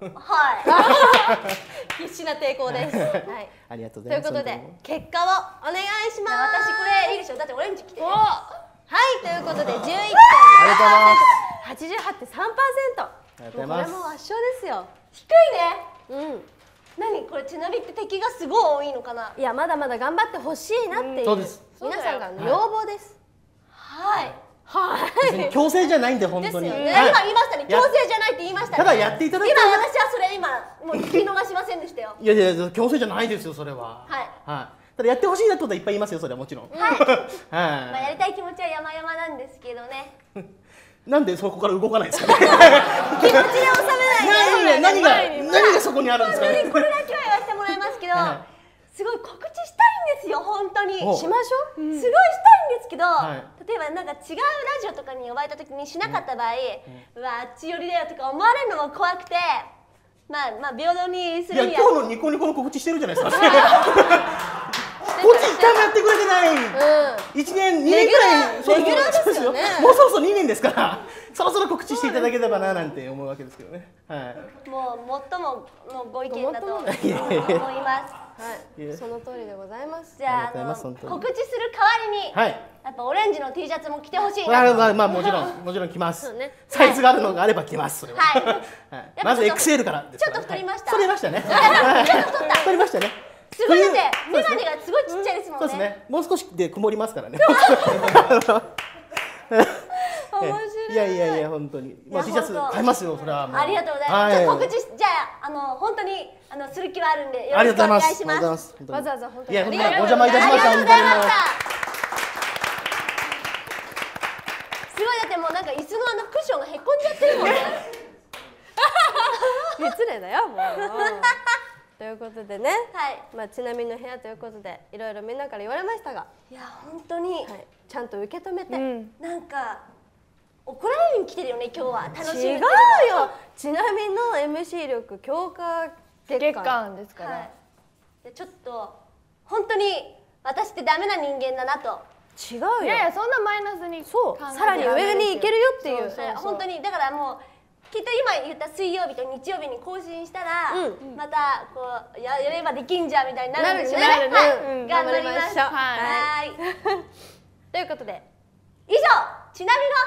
S1: はい。
S2: 必死な抵抗です。はい。
S5: ありがとうご
S2: とい
S5: ざいうます。
S2: ことで結果をお願いします。
S1: 私これいいでしょ。だってオレンジ着てる。
S2: はいということでじゅういってん
S5: ありがとうございます
S2: はちじゅうはちてんさんパーセント。
S5: ありがとうございます
S2: もうこれも圧勝ですよ。
S1: 低いね。
S2: うん。
S1: 何これちなみって敵がすごい多いのかな。
S2: いやまだまだ頑張ってほしいなっていう。
S5: そうです
S2: 皆さんからの要望です。
S1: はい。
S2: はい。
S5: 別に強制じゃないんで本当に。
S2: ですよね
S5: はい
S1: 今言いましたね。
S5: や
S1: 強制じゃないって言いましたね。
S5: ただやっていただき
S1: 今
S5: たいな。
S1: 私はそれ今もう聞き逃しませんでしたよ。
S5: いやいや強制じゃないですよそれは。
S1: はい。
S5: はい。ただやってほしいなってことはいっぱい言いますよそれはもちろん。
S1: はい。まあや
S5: は
S1: りたい気持ちは山々なんですけどね。
S5: い。なんでそこから動かないですかね。
S1: 気持ちで収めないで。
S5: 何が何が何がそこにあるんですかね。
S1: これだけは言わせてもらいますけど、
S5: は
S1: すごい告知したいんですよ本当に。
S5: お
S1: す
S2: しましょう。
S1: ごいしたいんですけど、
S5: はい
S1: 例えばなんか違うラジオとかに呼ばれた時にしなかった場合、うわあっち寄りだよとか思われるのも怖くて、まあまあ平等にす
S5: いや
S1: るには。
S5: 今日のニコニコの告知してるじゃないですか。こっち一回もやってくれてない。
S2: うん。
S5: 一年、二年ぐらい、そう
S2: レギュラーですよね
S5: もうそろそろにねんですから、そろそろ告知していただければななんて思うわけですけどね。はい。
S1: もう最ものご意見だと思います。
S5: いやいやいや
S2: はい
S5: いや
S2: その通りでございます。
S1: じゃあ
S5: ありがとうございます
S1: あの
S5: 本当に
S1: 告知する代わりに、
S5: はい。
S1: やっぱオレンジの T シャツも着てほしい
S5: まあ
S1: な。
S5: まあまあもちろんもちろん来ます
S2: そうね。
S5: サイズがあるのがあれば来ます。それは。
S1: はい。
S5: はいまずエックスエルからですから。
S1: ちょっと太りました
S5: はい太りましたね。
S1: ちょっと太った
S5: 太りましたね。
S1: すごいだって
S5: そうですね
S1: メガネがすごいちっちゃいですもんね。
S5: そうですね。もう少しで曇りますからね。
S2: 面白い。
S5: いやいやいや本当に。まあ T シャツ買いますよそれはもう。
S1: ありがとうございます。
S5: はい
S1: ちょっと告知しじゃああの本当にあのする気はあるんでよ
S5: あり
S1: ろしくお
S5: がとうございます。
S1: 願いします。
S5: ありがとうございます。本当に
S2: わざわざ本当に
S5: いや
S2: ありがとう
S5: 本当にお邪魔いたしました。
S1: ありがとうございまし
S5: 本当にもう
S1: た。すごいだってもうなんか椅子のあのクッションがへこんじゃってるもんね。
S2: 失礼だよもう。ということでね、
S1: はい。
S2: まあちなみにの部屋ということでいろいろみんなから言われましたが、
S1: いや本当に、
S2: はい、ちゃんと受け止めて。
S3: うん、
S1: なんか怒られるに来てるよね今日は。楽しみ。
S2: 違うよ。ちなみの エムシー 力強化月
S3: 月
S2: 間。
S3: 間ですから。
S1: はい。でちょっと本当に私ってダメな人間だなと。
S2: 違うよ。
S3: いやいやそんなマイナスに
S2: そう。さらに上に行けるよっていう。
S3: そうそうそう
S1: 本当にだからもう。きっと今言った水曜日と日曜日に更新したら、うん、またこう や, やればできんじゃんみたいになるんですね。
S2: なるね。
S1: はい、
S2: うん、
S1: 頑張りましょう。
S3: はい。
S1: はい
S2: ということで
S1: 以上ちなみの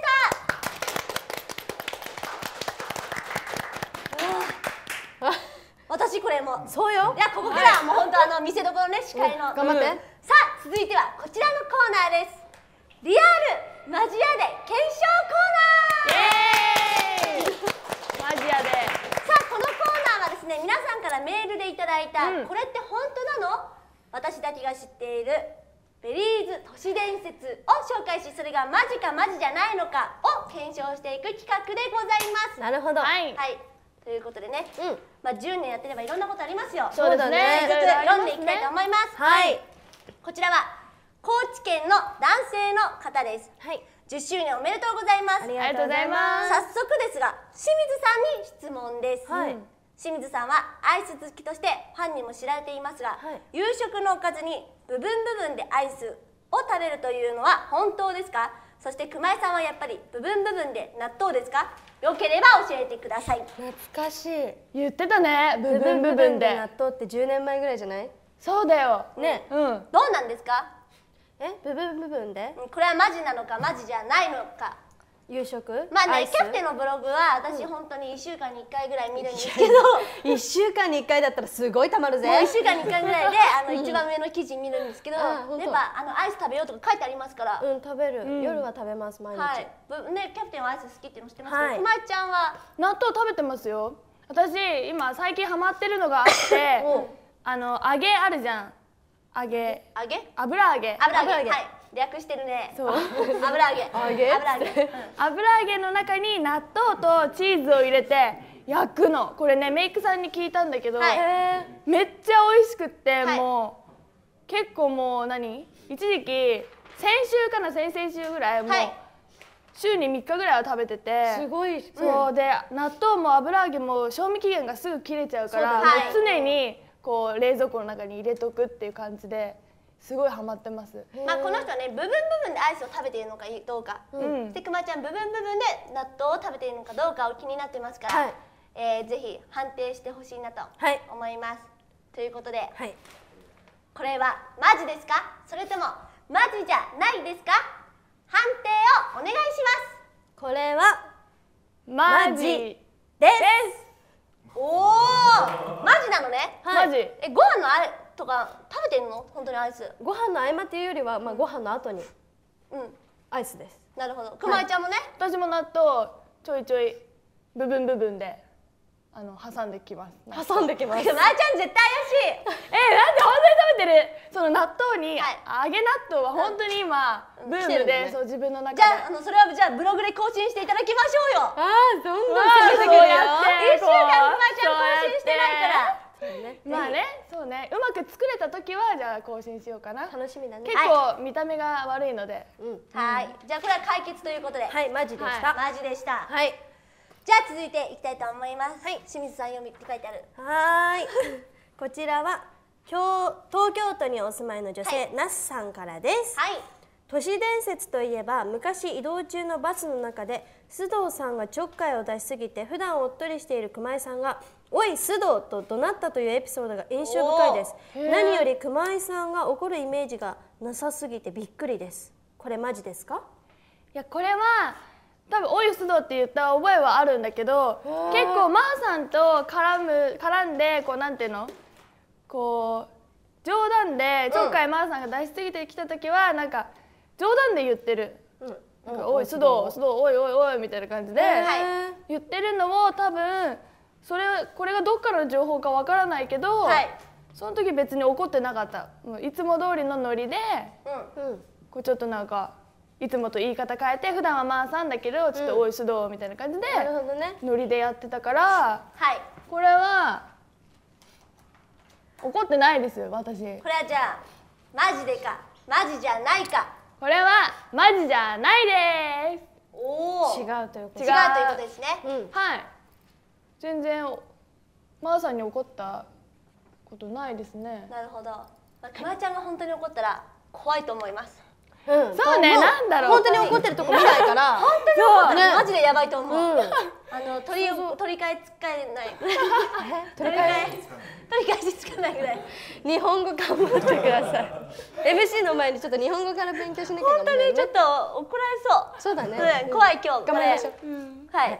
S1: 部屋でした。私これもう
S2: そうよ。
S1: いやここからはもう本当あの見せどころね司会の、
S2: うん、頑張って、うん、
S1: さあ続いてはこちらのコーナーです。リアルマジアで検証コーナー。
S3: マジやで。
S1: さあこのコーナーはですね皆さんからメールでいただいた、うん、これって本当なの私だけが知っているベリーズ都市伝説を紹介しそれがマジかマジじゃないのかを検証していく企画でございます。
S2: なるほど。
S3: はい、
S1: はい、ということでね、うん、まあじゅうねんやってればいろんなことありますよ。
S3: そうですね。
S1: 一つ読んでいきたいと思います。
S2: はい、
S1: こちらは高知県の男性の方です。はい、じゅっしゅうねんおめでとうございます。
S2: ありがとうございます。
S1: 早速ですが清水さんに質問です。はい、清水さんはアイス好きとしてファンにも知られていますが、はい、夕食のおかずに部分部分でアイスを食べるというのは本当ですか？そして熊井さんはやっぱり部分部分で納豆ですか？よければ教えてください。
S2: 懐かしい。
S3: 言ってたね。部分部分で
S2: 納豆ってじゅうねんまえぐらいじゃない？
S3: そうだよ。
S2: ね。
S3: うん。
S1: どうなんですか？
S2: え、部分部分で？
S1: これはマジなのかマジじゃないのか。
S2: 夕食？
S1: まあね、キャプテンのブログは私本当にいっしゅうかんにいっかいぐらい見るんですけど、
S2: いっしゅうかんにいっかいだったらすごいたまるぜ。
S1: もういっしゅうかんにいっかいぐらいであの一番上の記事見るんですけど、やっぱあのアイス食べようとか書いてありますから。
S2: うん、食べる。夜は食べます毎日。
S1: はい。ね、キャプテンはアイス好きっていうの知ってますけど、熊井ちゃんは
S3: 納豆食べてますよ。私今最近ハマってるのがあってあの揚げあるじゃん。揚げ
S1: 揚げ
S3: 油揚げ
S1: 油揚げ、はい、略してるね。そう油揚げ
S2: 揚げ
S1: 油揚げ
S3: 油揚げの中に納豆とチーズを入れて焼くの。これねメイクさんに聞いたんだけど、はい、めっちゃ美味しくって、はい、もう結構もう何一時期先週かな先々週ぐらいもう、はい、週にみっかぐらいは食べてて
S2: すごい。
S3: そうで納豆も油揚げも賞味期限がすぐ切れちゃうから、もう常にこう冷蔵庫の中に入れとくっていう感じですごいハマってます。
S1: まあこの人はね部分部分でアイスを食べているのかどうか、うん、でくまちゃん部分部分で納豆を食べているのかどうかを気になってますから、はい、えー、ぜひ判定してほしいなと思います。はい、ということで、はい、これはマジですかそれともマジじゃないですか？判定をお願いします。
S2: これは
S3: マジ
S2: です。
S1: おお、マジなのね。
S3: はい、マジ。
S1: え、ご飯のあれとか食べてんの？本当にアイス。
S2: ご飯の合間っていうよりは、まあご飯の後に。うん。アイスです。
S1: なるほど。熊井ちゃんもね。
S3: 私も納豆ちょいちょい部分部分であの挟んできます。
S2: 挟んできます。
S1: 熊井ちゃん絶対怪しい。え、なんで
S3: 本当に食べてる？その納豆に、はい、揚げ納豆は本当に今、うん、ブームで、ね、そう自分の中で。
S1: じゃあ、あのそれはじゃあブログで更新していただきましょうよ。
S2: ああ、どんどん攻めてくるよ。
S1: 一週間熊井ちゃん更新してないから。
S3: ね、まあね、そうね、うまく作れた時はじゃあ更新しようかな。
S2: 楽しみだね。
S3: 結構見た目が悪いので。
S1: うん、はい、じゃあこれは解決ということで。
S2: はい、マジでした。
S1: マジでした。
S2: はい。
S1: じゃあ続いていきたいと思います。はい、清水さん読みって書いてある。
S2: はい。こちらは今日東京都にお住まいの女性、那須さんからです。はい。都市伝説といえば昔移動中のバスの中で須藤さんがちょっかいを出しすぎて普段おっとりしている熊井さんが「おい須藤!」と怒鳴ったというエピソードが印象深いです。何より熊井さんが怒るイメージがなさすぎてびっくりです。これマジですか？
S3: いやこれは多分「おい須藤」って言った覚えはあるんだけど、結構まーさんと絡む絡んでこうなんていうのこう冗談でちょっかいまーさんが出しすぎてきた時はなんか冗談で言ってる。うん、おい須藤須藤おいおいおいみたいな感じで言ってるのを多分それこれがどっからの情報かわからないけど、はい、その時別に怒ってなかった。もういつも通りのノリで、うん、こうちょっとなんかいつもと言い方変えて普段はまーさんだけどちょっとおいしどうみたいな感じで
S2: なるほどね。
S3: ノリでやってたから
S1: はい
S3: これは怒ってないですよ私。
S1: これはじゃあマジでかマジじゃないか。
S3: これはマジじゃないです。
S1: おお
S2: 違うということ。
S1: 違うということですね。
S2: うん。
S3: はい全然まーさんに怒ったことないですね。
S1: なるほど。まあ、くまちゃんが本当に怒ったら怖いと思います。
S2: うん。
S3: そうね、
S2: も
S3: なんだろう
S2: 本当に怒ってるとこ見ないから。
S1: 本当に怒ったら
S2: ね
S1: マジでやばいと思う。
S2: うん。
S1: あの取り取り替えつかえない。
S2: 取り替え
S1: 取り返しつかないぐらい。
S2: 日本語頑張ってください。エムシー の前にちょっと日本語から勉強しなきゃ
S1: 本当にちょっと怒られそう。
S2: そうだね。
S1: うん、怖い今日。
S2: 頑張りましょう。
S1: はい。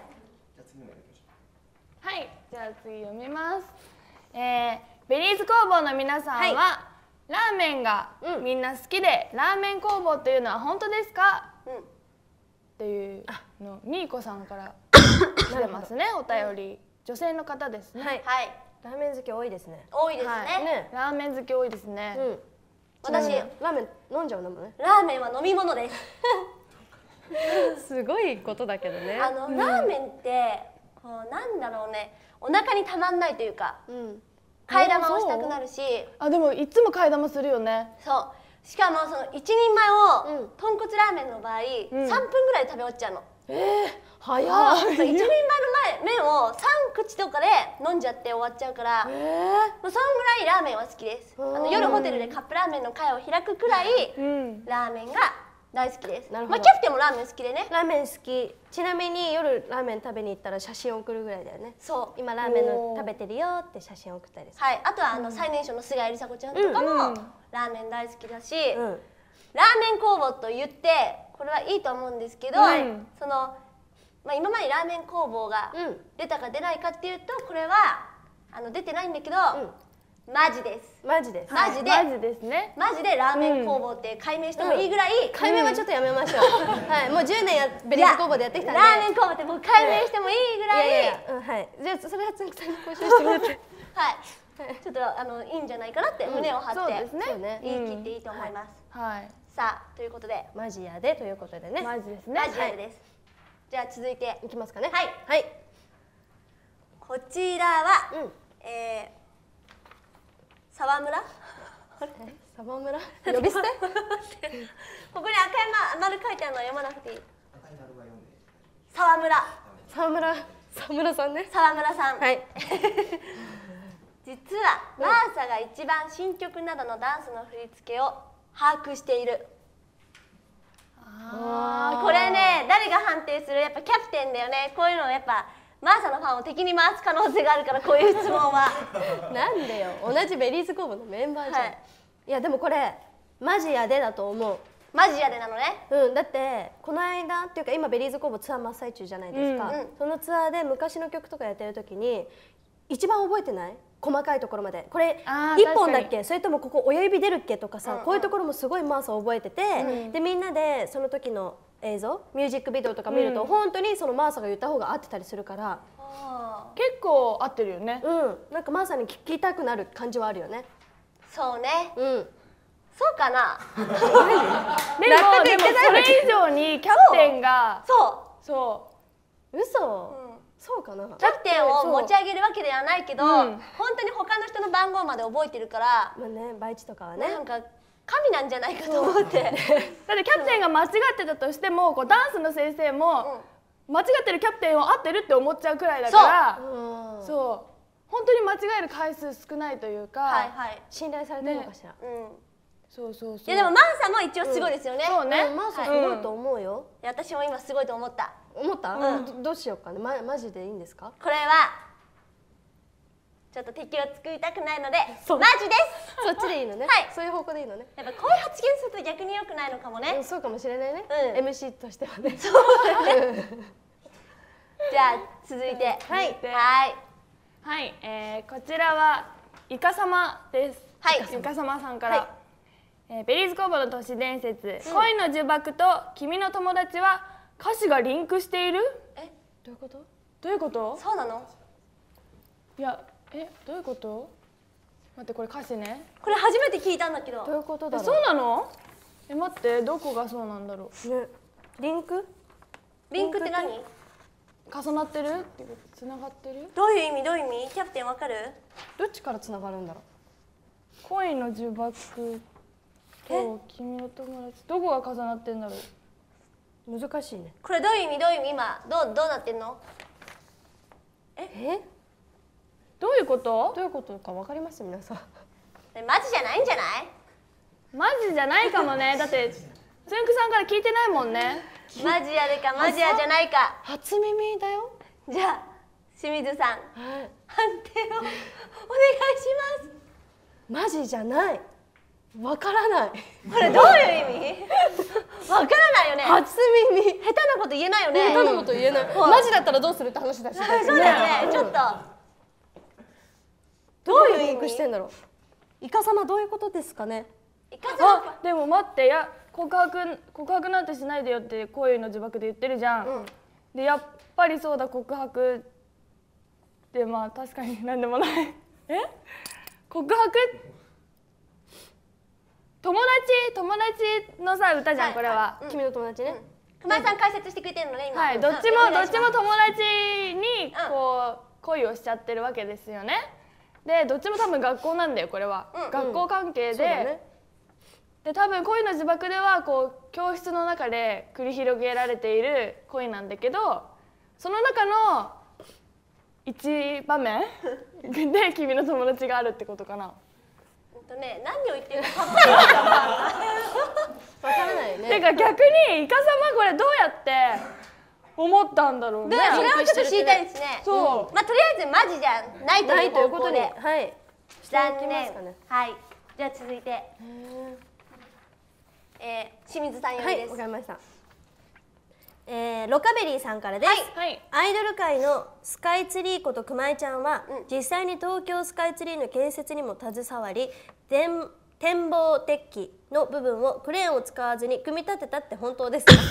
S3: はいじゃあ次読みます。えー、ベリーズ工房の皆さんは、
S2: はい
S3: ラーメンが
S2: うん
S3: みんな好きで、ラーメン工房というのは本当ですか
S1: うん。
S3: っていうのみーこさんから来てますねお便り。女性の方ですね。
S2: はい。
S1: はい。
S2: ラーメン好き多いですね。
S1: 多いですね。
S3: はい
S2: ね。
S3: ラーメン好き多いですね。
S2: うん。
S1: 私
S2: ラーメン飲んじゃうのもね。
S1: ラーメンは飲み物です。
S2: すごいことだけどね。
S1: あの、ラーメンってこうなんだろうね、お腹にたまんないというか、
S2: うん。
S1: 替え玉をしたくなるし、
S3: あでもいつも替え玉するよね。
S1: そう。しかもその一人前を、
S2: うん
S1: 豚骨ラーメンの場合、
S3: ん
S1: さんぷんぐらいで食べ終わっちゃうの。
S2: ええ早い。
S1: そう一人前の前麺をさん口とかで飲んじゃって終わっちゃうから、も
S2: え
S1: うそんぐらいラーメンは好きです。あの夜ホテルでカップラーメンの会を開くくらい、
S3: うん。
S1: ラーメンが大好きです。
S2: なるほど
S1: まあキャプテンもラーメン好きでね。
S2: ラーメン好き。ちなみに夜ラーメン食べに行ったら写真送るぐらいだよね。
S1: そう。
S2: 今ラーメンの
S3: おー
S2: 食べてるよって写真送ったりする。
S1: はい。あとはあの最年少の菅井梨紗子ちゃんとかも、
S3: うん
S1: ラーメン大好きだし、
S2: うん。
S1: ラーメン工房と言ってこれはいいと思うんですけど、
S3: はい
S1: そのまあ今までラーメン工房が
S2: うん
S1: 出たか出ないかっていうとこれはあの出てないんだけど、マジです。
S2: マジです。
S1: マジで、
S3: マジですね。
S1: マジでラーメン工房って解明してもいいぐらい、
S2: 解明はちょっとやめましょう。はい。もうじゅうねんやベリーズ工房でやってきたんで。
S1: ラーメン工房ってもう解明してもいいぐ
S2: い
S1: らい、
S2: やいやいや。うんはい。じゃあそれはつんくさんに交渉してもらって。
S1: はい、ちょっとあのいいんじゃないかなって胸を張って、
S3: そうですね。
S2: そうね。
S1: 言い切っていいと思います。
S3: はい。
S1: さあということで
S2: マジやでということでね。
S3: マジですね。
S1: マジアルです。じゃあ続いて
S2: いきますかね。
S1: はい
S2: はい。
S1: こちらは、
S2: うん。
S1: えー、沢村
S2: 沢村。呼び捨て？
S1: ここに赤い丸書いてあるの読まなくていい。沢村
S2: 沢村沢村さんね。
S1: 沢村さん、
S2: はい。
S1: 実は、マーサが一番新曲などのダンスの振り付けを把握している。
S3: あ
S1: これね誰が判定する？やっぱキャプテンだよね。こういうのをやっぱマーサのファンを敵に回す可能性があるからこういう質問は
S2: なんでよ。同じベリーズ工房のメンバーじゃん。
S1: はい
S2: いやでもこれマジやでだと思う。
S1: マジやでなのね。
S2: うん、だってこの間っていうか今ベリーズ工房ツアー真っ最中じゃないですか、
S1: うんうん
S2: そのツアーで昔の曲とかやってる時に一番覚えてない？細かいところまでこれ
S3: あー
S2: 一本だっ
S3: 確か
S2: けそれともここ親指出るっけとかさ、
S1: うんうん
S2: こういうところもすごいマーサ覚えてて、でみんなでその時の映像ミュージックビデオとか見ると、
S3: うん
S2: 本当にそのマーサが言った方が合ってたりするから
S1: あ
S3: 結構合ってるよね。
S2: うんなんかマーサに聞きたくなる感じはあるよね。
S1: ーそうね。
S2: うん
S1: そうかな。
S3: でも
S2: 納得
S3: でも
S2: いってない
S3: それ以上にキャプテンが
S1: そ
S3: そ
S2: 嘘、
S1: う、うん
S2: そうかな。
S1: キャプテンを持ち上げるわけではないけど、
S3: うん
S1: 本当に他の人の番号まで覚えてるから、
S2: まあね倍地とかはね
S1: なんか神なんじゃないかと思って
S3: う。だってキャプテンが間違ってたとしてもこうダンスの先生も間違ってるキャプテンを合ってるって思っちゃうくらいだから
S2: うん
S3: そう本当に間違える回数少ないというか、
S1: はいはい。
S2: 信頼されてるのかしら、
S1: うん。
S3: そうそうそう
S1: いやでもマーサも一応すごいですよね。
S3: そうね
S2: うんマーサすごいと思うよ、
S1: いや私も今すごいと思った。
S2: 思った、
S1: うん
S2: どどうしようかね、ま、マジでいいんですか？
S1: これはちょっと敵を作りたくないので
S2: そう
S1: マジです。
S2: そっちでいいのね、
S1: はい
S2: そういう方向でいいのね、
S1: やっぱこういう発言すると逆に良くないのかもね。
S2: うん、そうかもしれないね、
S1: うん
S2: エムシー としてはね
S1: じゃあ続いてはい
S3: 続いて
S1: はい
S3: はい、えー、こちらはイカ様です。
S1: はい
S3: イカ様さんから、
S1: はい
S3: えーベリーズ工房の都市伝説、恋の呪縛と君の友達は歌詞がリンクしている？
S1: え
S2: どういうこと？
S3: どういうこと？
S1: そうなの？
S3: いや、え、どういうこと？待ってこれ歌詞ね。
S1: これ初めて聞いたんだけど。
S2: どういうことだろう？
S3: えそうなの？ え、待って、どこがそうなんだろ
S2: ね、リンク？
S1: リンクって何？
S3: う。重なってるってこと、つながってる？
S1: どういう意味どういう意味？キャプテンわかる？
S2: どっちからつながるんだろ
S3: 恋の呪縛と君の友達、どこが重なってんだろう。
S2: う。難しいね。
S1: これどういう意味どういう意味？今どうどうなってんの？
S2: え？
S3: どういうこと？
S2: どういうことかわかります？皆さん。
S1: えマジじゃないんじゃない？
S3: マジじゃないかもね。だってつんくさんから聞いてないもんね。
S1: マジやでかマジやじゃないか。
S2: 初耳だよ。
S1: じゃあ清水さん、
S2: はい。
S1: 判定をお願いします。
S2: マジじゃない。わからない。
S1: これどういう意味？わからないよね。
S2: 初耳。
S1: 下手なこと言えないよね。
S2: 下手なこと言えない。マジだったらどうするって話だし。
S1: そうだよね。ちょっと
S2: どういうリンクしてんだろう。イカ様どういうことですかね。
S1: いかさ
S3: あ、でも待って、や告白告白なんてしないでよって恋の呪縛で言ってるじゃん。
S2: うん
S3: でやっぱりそうだ、告白で、まあ確かになんでもない。え？告白？友達友達のさ歌じゃん、
S1: はい
S3: これは。
S2: 君の友達ね。
S1: 熊井さん解説してくれてるのね今。
S3: はい、どっちも
S1: うん
S3: どっちも友達にこう恋をしちゃってるわけですよね。でどっちも多分学校なんだよこれは、
S1: うん
S3: 学校関係で、
S2: そうだね。
S3: で多分恋の呪縛ではこう教室の中で繰り広げられている恋なんだけど、その中の一場面で君の友達があるってことかな。
S1: ほんとね、何を言ってるか分からない。
S2: わからないよね。
S3: てか逆にイカ様これどうやって思ったんだろうね。
S1: ね、それはちょっと知りたいですね。
S3: そう、
S1: まあとりあえずマジじゃないと
S2: ないいうということ
S1: 方向で。
S2: で、はい。
S1: 残
S2: していきま
S1: 念
S2: すかね。
S1: はい。じゃあ続いて、えー、清水さんよ
S2: はい、
S1: りです。
S2: わかりました。えー、ロカベリーさんからです。
S3: はい
S2: アイドル界のスカイツリーこと熊井ちゃんは、
S1: うん
S2: 実際に東京スカイツリーの建設にも携わり、展展望デッキの部分をクレーンを使わずに組み立てたって本当ですか？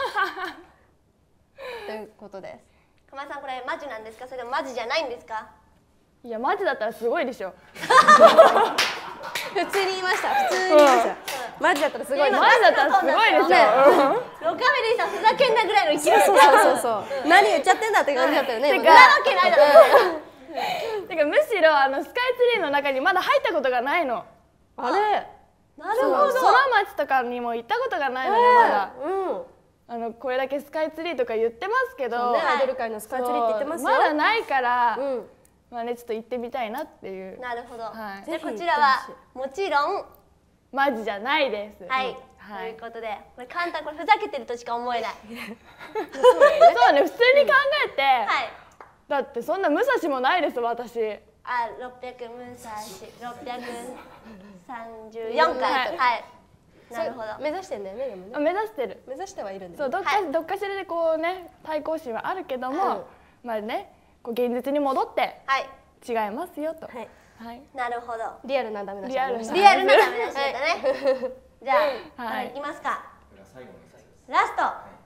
S2: ということです。
S1: 熊井さんこれマジなんですか？それともマジじゃないんですか？
S3: いやマジだったらすごいでしょ。
S2: 普通に言いました。普通に言いました。マジだったらすごい。
S1: 今
S3: マジだったらすごいでしょ。
S1: ロカベリーさんふざけんなぐらいの勢いで。
S2: そうそうそうそう。何言っちゃってんだって感じだったよね。今ね
S1: なわけないだろ。
S3: てかむしろあのスカイツリーの中にまだ入ったことがないの。
S2: あれ。
S1: なるほど。
S3: 空町とかにも行ったことがないのね、まだ。
S2: うん。
S3: あのこれだけスカイツリーとか言ってますけど、
S2: ね、アイドル界のスカイツリーって言ってますよ。
S3: まだないから、
S2: うん。
S3: まあねちょっと行ってみたいなっていう。
S1: なるほど。
S3: はい
S1: でこちらはもちろん
S3: マジじゃないです。
S1: はい。と
S3: はい
S1: いうことで、これ簡単これふざけてるとしか思えない。
S3: そうね、普通に考えて、
S1: はい。
S3: だってそんな武蔵もないです私。
S1: あ、六百武蔵六百三十四回。はい。なるほど。
S2: 目指してんだよね、でもね。
S3: あ目指してる。
S2: 目指してはいるんだよ。
S3: そうどっか、
S1: はい
S3: どっかしらでこうね対抗心はあるけども、
S2: うん
S3: まあねこう現実に戻って
S1: はい。
S3: 違いますよと。
S2: はい。
S3: はい。
S1: なるほど。
S2: リアルなダメ出し。
S3: リアルな
S1: リアルなダメ出しだったね。じゃあ、
S3: はい
S1: これいきますか。ラスト。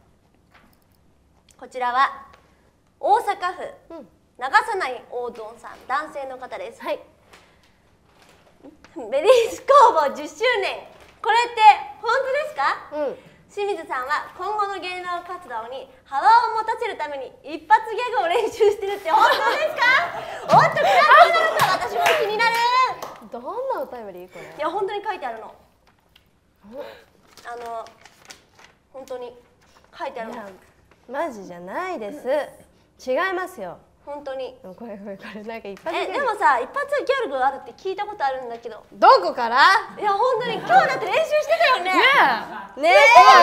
S1: こちらは大阪府
S2: うん
S1: 長さないおうどんさん、男性の方です。
S2: はい。
S1: ベリーズ工房じゅっしゅうねん。これって本当ですか？
S2: うん。
S1: 清水さんは今後の芸能活動に幅を持たせるために一発ギャグを練習してるって本当ですか？おっと、クラスになると私も気になる。
S2: どんなお便りこれ？
S1: いや本当に書いてあるの。あの本当に書いてあるの。
S2: いや、マジじゃないです。違いますよ。
S1: 本当に。
S2: これこれこれなんか一発
S1: え、
S2: ギャグ
S1: でもさ、一発ギャグがあるって聞いたことあるんだけど。
S2: どこから？
S1: いや本当に今日だって練習してたよね。
S3: ねえ。
S2: ねえ。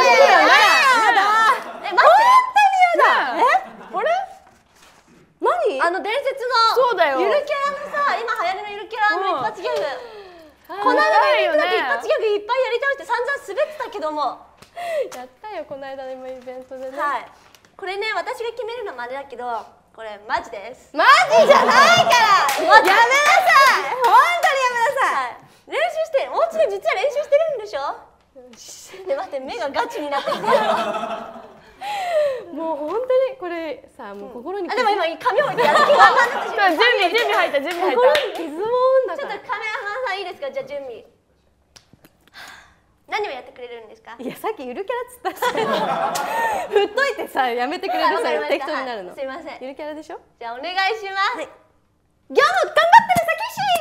S1: え、待って。
S3: え？あれ？
S2: 何？
S1: あの伝説の
S3: そうだよ
S1: ゆるキャラのさ、今流行りのゆるキャラの一発ギャグ。
S2: こ
S1: この間
S3: ないよね
S1: のイベントだって一発ギャグいっぱいやり倒して散々滑ってたけども。
S2: やったよこの間のイベントでね。
S1: はい。これね、私が決めるのもあれだけど、これマジです。
S2: マジじゃないから。やめなさい。本当にやめなさい。
S1: はい。練習して、お家で実は練習してるんでしょ？で、待って、目がガチになってきてる。あ、
S2: もう本当にこれさ、もう心に
S1: でも今髪を置いてやる気満々になってしまう。
S3: 準備準備入った準備入
S2: 心
S3: った。
S2: に傷も負うんだ
S1: ちょっと
S2: から。
S1: カメラマンさんいいですか？じゃあ準備。 何をやってくれるんですか？
S2: いや、さっきゆるキャラっつったさ振っといてさ、やめてくれるさ、適当になるの。
S1: すいません。
S2: ゆるキャラでしょ。
S1: じゃあお願いします。
S2: はい、
S1: 今日も頑張ってるさきし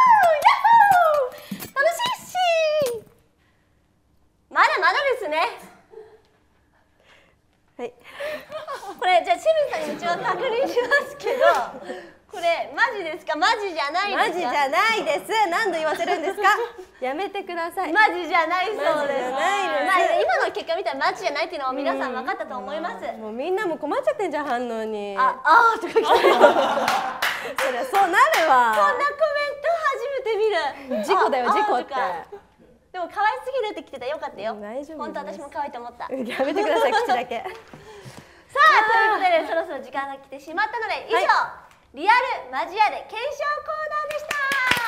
S1: ー、楽しいしー。まだまだですね。
S2: はい、
S1: これじゃあ清水さんに一応確認しますけど、これマジですか？マジじゃないですか？
S2: マジじゃないです。何度言わせるんですか？やめてください。
S1: マジじゃないそうです。
S2: マジじゃないです。
S1: まあ今の結果見たらマジじゃないっていうのは皆さん分かったと思います。
S2: もうみんなも困っちゃってんじゃん、反応に。
S1: あ、あーとか来た。そんなコメント
S2: そりゃそうなるわ。
S1: 初めて見る。
S2: 事故だよ、事故って。
S1: でも可愛すぎるって来てた。よかったよ。
S2: 大丈夫。
S1: 本当私も可愛いと思った。
S2: やめてください、口だけ。
S1: さあ、ということでそろそろ時間が来てしまったので、以上、はい、リアルマジアで検証コーナーでした。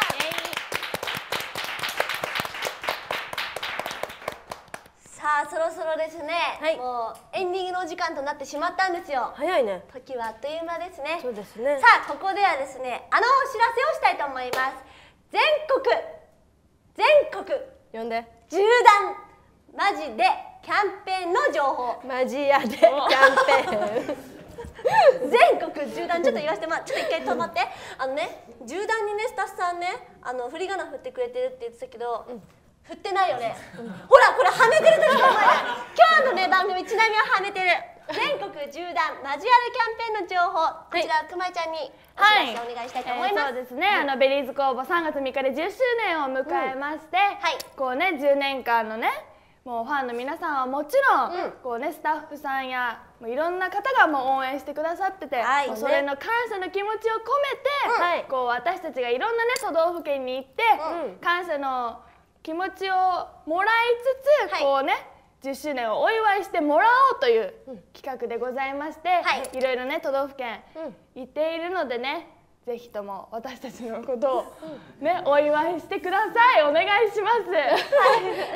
S1: さあ、そろそろですね、はい、もうエンディングのお時間となってしまったんですよ。
S2: 早いね。
S1: 時はあっという間ですね。
S2: そうですね。
S1: さあ、ここではですね、あのお知らせをしたいと思います。全国全国
S2: 呼んで
S1: 縦断マジでキャンペーンの情報。
S2: マジやでキャンペーン
S1: 全国縦断、ちょっと言わせてもらって、ちょっと一回止まって。あのね、縦断にね、スタッフさんね、あの振り仮名振ってくれてるって言ってたけど、うん、振ってないよね、うん、ほらこれはめてる時の前だ。今日のね番組ちなみにははめてる。全国縦断マジアルキャンペーンの情報、こちらくまいちゃんにお知らせお願いしたいと思います。
S3: はい、えー、そうですね、あのベリーズ工房さんがつみっかでじゅっしゅうねんを迎えまして、うん、はい、こうねじゅうねんかんのねもうファンの皆さんはもちろん、うん、こうねスタッフさんやもういろんな方がもう応援してくださってて、はい、それの感謝の気持ちを込めて、うん、こう私たちがいろんなね都道府県に行って、うん、感謝の気持ちをもらいつつ、はい、こうねじゅっしゅうねんをお祝いしてもらおうという企画でございまして、はい、いろいろね都道府県行っているのでね、ぜひとも私たちのことをねお祝いしてください。お願いします。はい、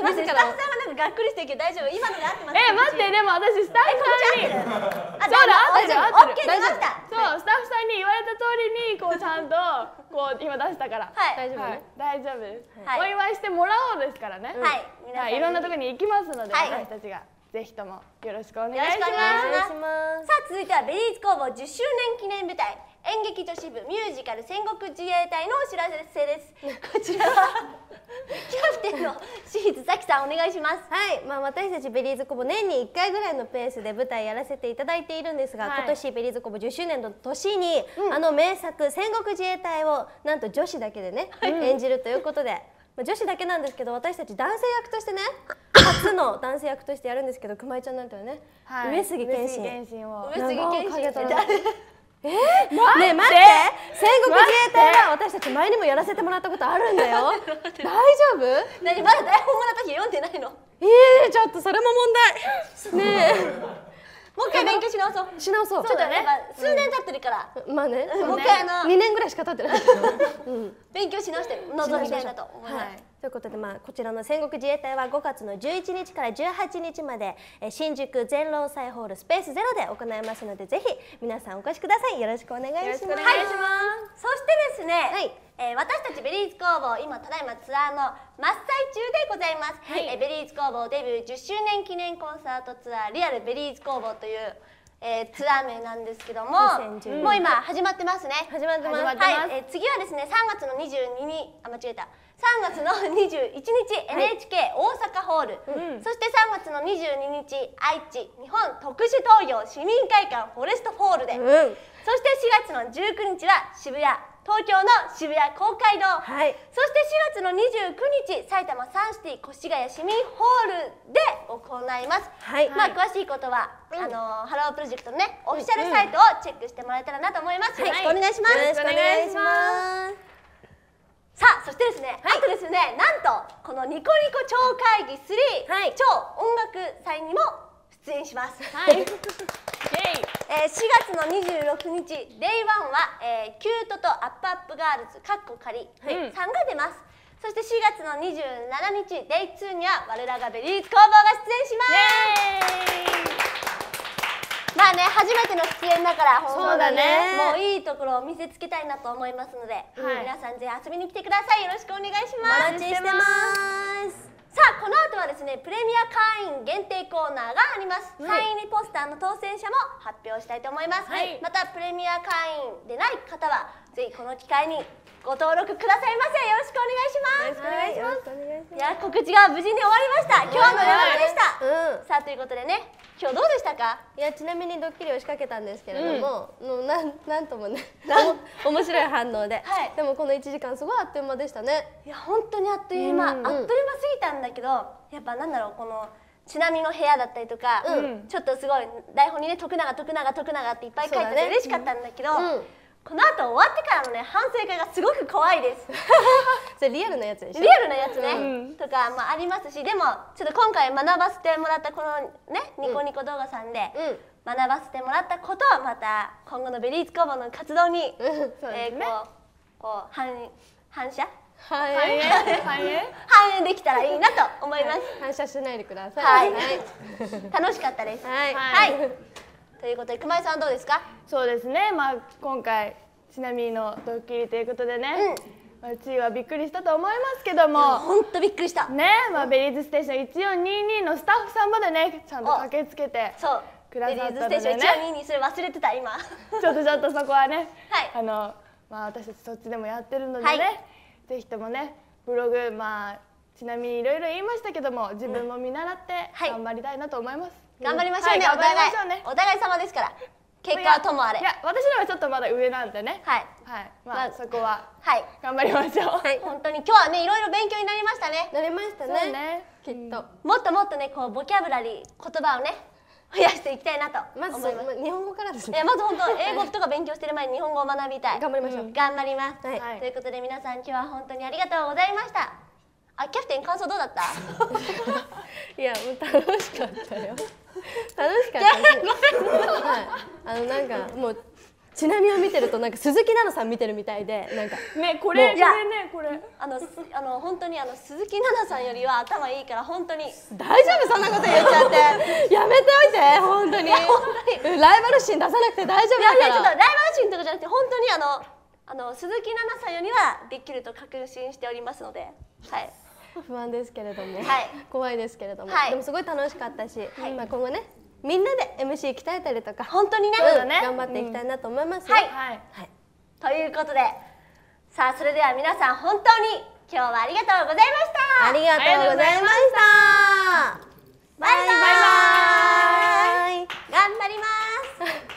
S1: まずスタッフさんはなんかがっくりしてるけど大丈夫？今ので合ってます？
S3: え、待って、でも私スタッフさんに
S1: あ、そうだ、合ってる合ってる。大丈夫。
S3: そう、スタッフさんに言われた通りにこうちゃんとこう今出したから。
S1: はい、
S3: 大丈夫。大丈夫です。お祝いしてもらおうですからね。はい、いろんなところに行きますので私たちが。ぜひともよろしくお願いします。
S1: さあ、続いてはベリーズ工房じゅっしゅうねん記念舞台演劇女子部ミュージカル戦国自衛隊のお知らせです。こちらはキャプテンの清水咲さんお願いします。
S2: はい、まあ私たちベリーズ工房年にいっかいぐらいのペースで舞台やらせていただいているんですが、はい、今年ベリーズ工房じゅっしゅうねんの年に、うん、あの名作戦国自衛隊をなんと女子だけでね、はい、演じるということで。女子だけなんですけど、私たち男性役としてね初の男性役としてやるんですけど、くまいちゃんなんてはね、はい、上杉謙信
S1: を上杉謙信って誰？
S2: えー、ねえ待って、戦国自衛隊は私たち前にもやらせてもらったことあるんだよ。大丈夫？
S1: 何、まだ台本もらった日読んでないの？
S2: ええー、ちょっとそれも問題ねえ。
S1: もう一回勉強し直そう。
S2: し直そう。
S1: ちょっとね、数年経ってるから。
S2: まあね。
S1: もう一回あの
S2: にねんぐらいしか経ってない。
S1: 勉強し直して臨みたいなと思います。
S2: ということで、まあこちらの戦国自衛隊はごがつのじゅういちにちからじゅうはちにちまで新宿全労祭ホールスペースゼロで行いますので、ぜひ皆さんお越しください。よろしくお願いします。
S1: はい、そしてですね、はい、えー、私たちベリーズ工房今ただいまツアーの真っ最中でございます。はい、えー、ベリーズ工房デビューじゅっしゅうねん記念コンサートツアーリアルベリーズ工房というえー、ツアー名なんですけども、もう今始まってますね。
S2: 始まってます。はい、
S1: えー、次はですねさんがつのにじゅうににちあ間違えたさんがつのにじゅういちにち エヌエイチケー 大阪ホール、うん、そしてさんがつのにじゅうににち愛知日本特殊東洋市民会館フォレストホールで、うん、そしてしがつのじゅうくにちは渋谷東京の渋谷公会堂、はい、そしてしがつのにじゅうくにち埼玉サンシティ越谷市民ホールで行います。はい、まあ詳しいことは、うん、あのハロープロジェクトのねオフィシャルサイトをチェックしてもらえたらなと思います。よろしくお願いします。よろしくお願いします。さあ、そしてですね、はい、あとですね、なんとこのニコニコ超会議スリー、はい、超音楽祭にも出演します。はい。えー、しがつのにじゅうろくにちデイワンは、えー、キュートとアップアップガールズかっこ仮さんが出ます。そしてしがつのにじゅうしちにちデイツーには我らがベリーズ工房が出演します。まあね、初めての出演だから本当にね、もういいところを見せつけたいなと思いますので、はい、皆さんぜひ遊びに来てください。よろしくお願いします。
S2: お待ちしてます。
S1: さあ、この後はですねプレミア会員限定コーナーがあります、サイン入りポスターの当選者も発表したいと思います、はい、またプレミア会員でない方はぜひこの機会にご登録くださいませ。よろしくお願いします。
S2: よろしくお願いします。
S1: いや告知が無事に終わりました。今日の夜でした、うん、さあということでね今日どうでしたか？
S2: いやちなみにドッキリを仕掛けたんですけれども、うん、もうなんなんともね面白い反応で、はい、でもこのいちじかんすごいあっという間でしたね。
S1: いや本当にあっという間、うん、あっという間すぎたんだけどやっぱなんだろうこのちなみの部屋だったりとか、うん、ちょっとすごい台本にね徳永徳永徳永っていっぱい書いてて嬉しかったんだけど、この後終わってからのね反省会がすごく怖いです。
S2: それリアルなやつでしょ。
S1: リアルなやつね、うん、とかまあありますし、でもちょっと今回学ばせてもらったこのねニコニコ動画さんで学ばせてもらったことをまた今後のベリーズ工房の活動に、うん、えー、こうこう反反射
S3: 反映反映
S1: 反映できたらいいなと思います。
S2: 反射しないでください。はい、
S1: 楽しかったです。
S2: はい。
S1: はいということで熊井さんどうですか？
S3: そうですね、まあ、今回ちなみにのドッキリということでね、うん、まあ、ちいはびっくりしたと思いますけども
S1: 本当びっくりした
S3: ね、まあ、ベリーズステーションいちよんにーにーのスタッフさんまでねちゃんと駆けつけてくださったのでね、
S1: ベリーズステーションいちよんにーにーそれ忘れてた今
S3: ちょっとちょっとそこはね、
S1: はい、
S3: あのまあ、私たちそっちでもやってるのでね、はい、ぜひともねブログ、まあ、ちなみにいろいろ言いましたけども自分も見習って頑張りたいなと思います、
S1: うん、頑張りましょうね、はい、お互いお互い様ですから結果はともあれ。
S3: いや私らはちょっとまだ上なんでね、
S1: はい、
S3: はい、まあ、まあ、そこは頑張りましょう。
S1: はい、本当に今日はねいろいろ勉強になりましたね。
S2: なりましたね。ね、きっと、
S1: うん、もっともっとねこうボキャブラリー言葉をね増やしていきたいなと
S2: まず日本語からですね。
S1: いやまず本当英語とか勉強してる前に日本語を学びたい。
S2: 頑張りましょう。
S1: 頑張ります。
S2: はい、
S1: ということで皆さん今日は本当にありがとうございました。あ、キャプテン感想どうだった？
S2: いやもう楽しかったよ。楽しかったです。はい。あのなんかもうちなみを見てるとなんか鈴木奈々さん見てるみたいでなんか
S3: ねこれこれねこれ
S1: あのあの本当にあの鈴木奈々さんよりは頭いいから本当に
S2: 大丈夫そんなこと言っちゃってやめておいて本当にライバル心出さなくて大丈夫だから。いやいやちょっとライバル
S1: 心とかじゃなくて本当にあのあの鈴木奈々さんよりはできると確信しておりますので、はい。
S2: 不安ですけれども、はい、
S1: 怖
S2: いですけれども、はい、でもすごい楽しかったし、はい、まあ今後ねみんなで エムシー 鍛えたりとか
S1: 本当にね、
S2: うん、頑張っていきたいなと思いますよ、
S1: はい、はい、ということでさあそれでは皆さん本当に今日はありがとうございました。
S2: ありがとうございました。
S1: バイバイ、バイバイ、頑張ります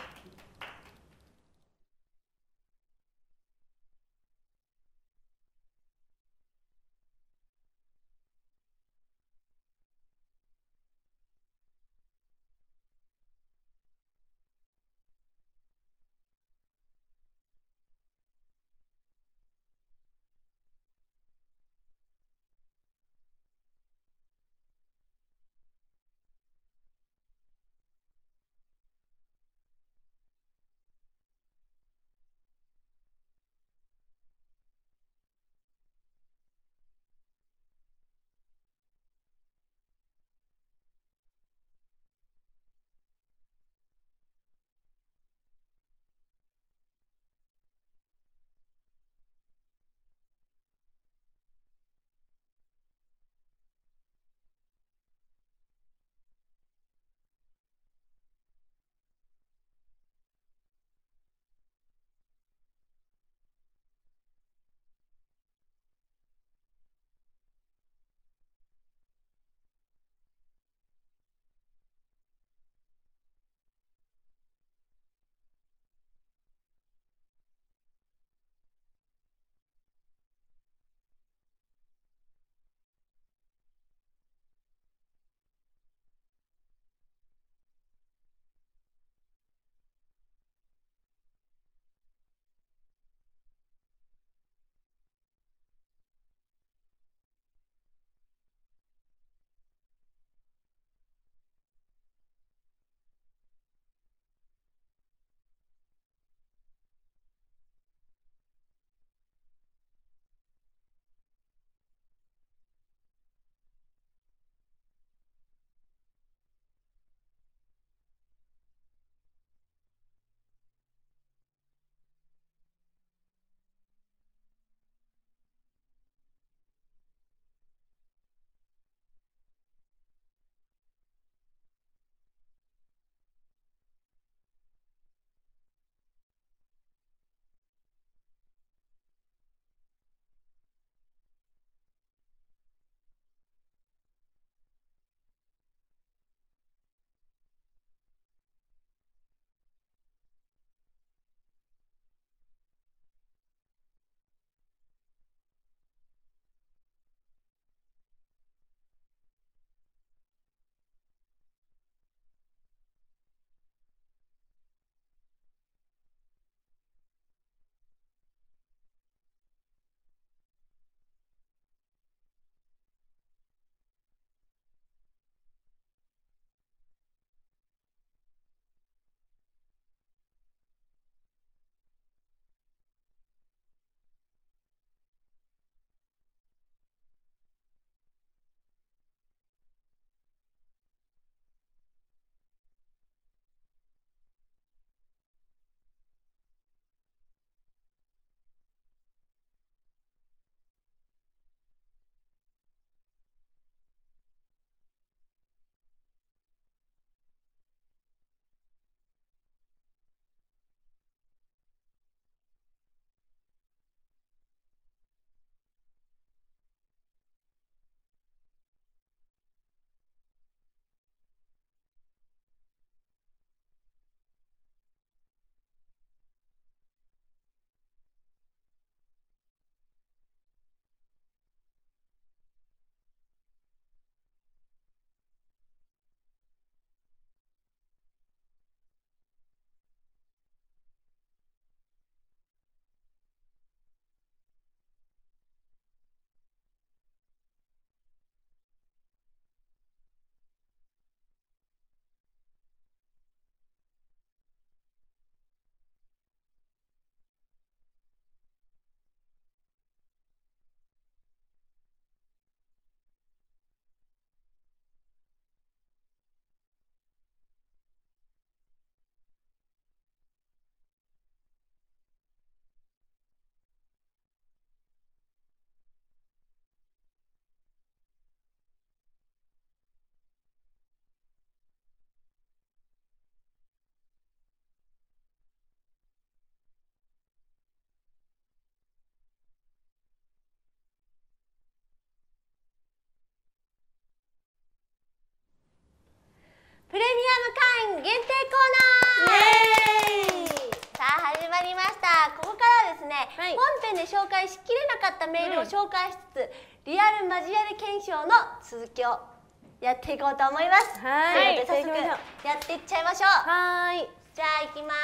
S1: 限定コーナー。さあ始まりました。ここからはですね、
S2: はい、
S1: 本編で紹介しきれなかったメールを紹介しつつ、リアルマジアル検証の続きをやっていこうと思います。
S2: はい、
S1: ということで早速やっていっちゃいましょう。
S2: はい。
S1: じゃあいきます。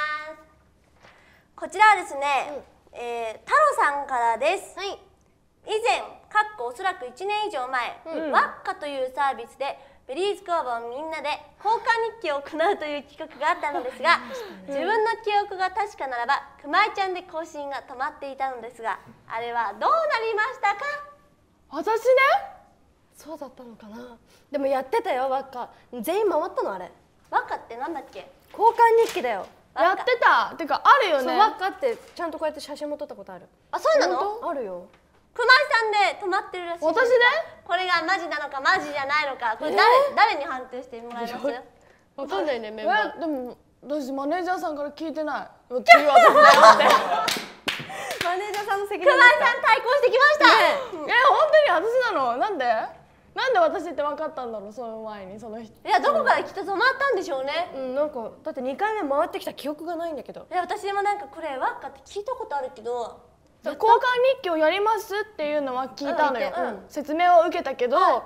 S1: こちらはですね、うん、えー、太郎さんからです。はい、以前かっこおそらくいちねん以上前、うん、ワッカというサービスでベリーズ工房みんなで交換日記を行うという企画があったのですが、自分の記憶が確かならば熊井ちゃんで更新が止まっていたのですが、あれはどうなりましたか？
S3: 私ね、
S2: そうだったのかな。でもやってたよ、ワッカ。全員回ったのあれ。
S1: ワッカってなんだっけ？
S2: 交換日記だよ。
S3: やってた。てかあるよね。
S2: そう、ワッカってちゃんとこうやって写真も撮ったことある。
S1: あ、そうなの？
S2: あるよ。
S1: 熊井さんで止まってるらしい。
S3: 私ね、
S1: これがマジなのかマジじゃないのか、これ誰、えー、誰に判定してもらいます？
S2: わかんないね、メンバー。
S3: え、でも私マネージャーさんから聞いてない。次は私だよって。
S2: マネージャーさんの責任ですか？
S1: 熊井さん対抗してきました。
S3: ね、え、本当に私なの？なんで？なんで私って分かったんだろう、その前にその人。
S1: いや、どこからきっと止まったんでしょうね。
S2: うん、なんかだってにかいめ回ってきた記憶がないんだけど。
S1: いや、私もなんかこれワッカって聞いたことあるけど、
S3: 交換日記をやりますっていうのは聞いたのよ、うんうん、説明は受けたけど、はい、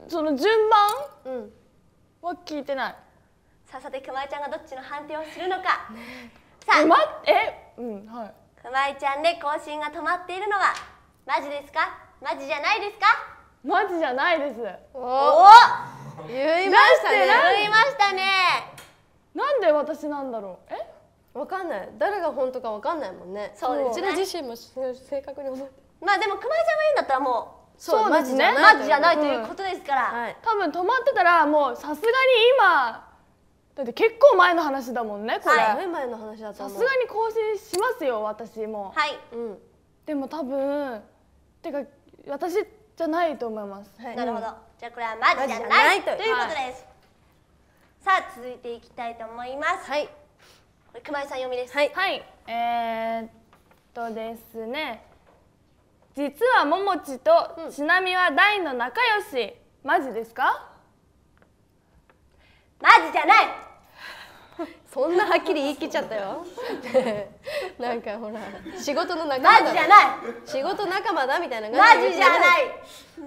S3: その順番は聞いてない。
S1: さあ、さて熊井ちゃんがどっちの判定をするのか。さあ、
S3: ま、え、うん、はい。
S1: 熊井ちゃんで更新が止まっているのはマジですか？マジじゃないですか？
S3: マジじゃないです。
S1: おお、
S2: 言いましたね。
S1: 言いましたね。
S3: なんで私なんだろう。え？
S2: わかんない。誰が本当かわかんないもんね。
S1: そうですね。
S2: うちら自身も正確に思って。
S1: まあでも熊井ちゃんが言うんだったらもう
S3: そうですね。
S1: マジじゃないということですから。
S3: うん、はい、多分止まってたらもうさすがに今だって結構前の話だもんね、これ。
S2: はい、前の話だと
S3: 思う。さすがに更新しますよ、私も。
S1: はい。
S2: うん。
S3: でも多分てか私じゃないと思います。
S1: はい、なるほど。じゃあこれはマジじゃないということです。はい、さあ続いていきたいと思います。はい。これ熊井さん読みです。
S3: はい。はい。えー、っとですね。実はももちとちなみは大の仲良し。マジですか？
S1: マジじゃない。
S2: そんなはっきり言い切っちゃったよ。なんかほら仕事の仲
S1: 間だ。マジじゃない。
S2: 仕事仲間だみたいな
S1: 感じ。マジじゃない。うん、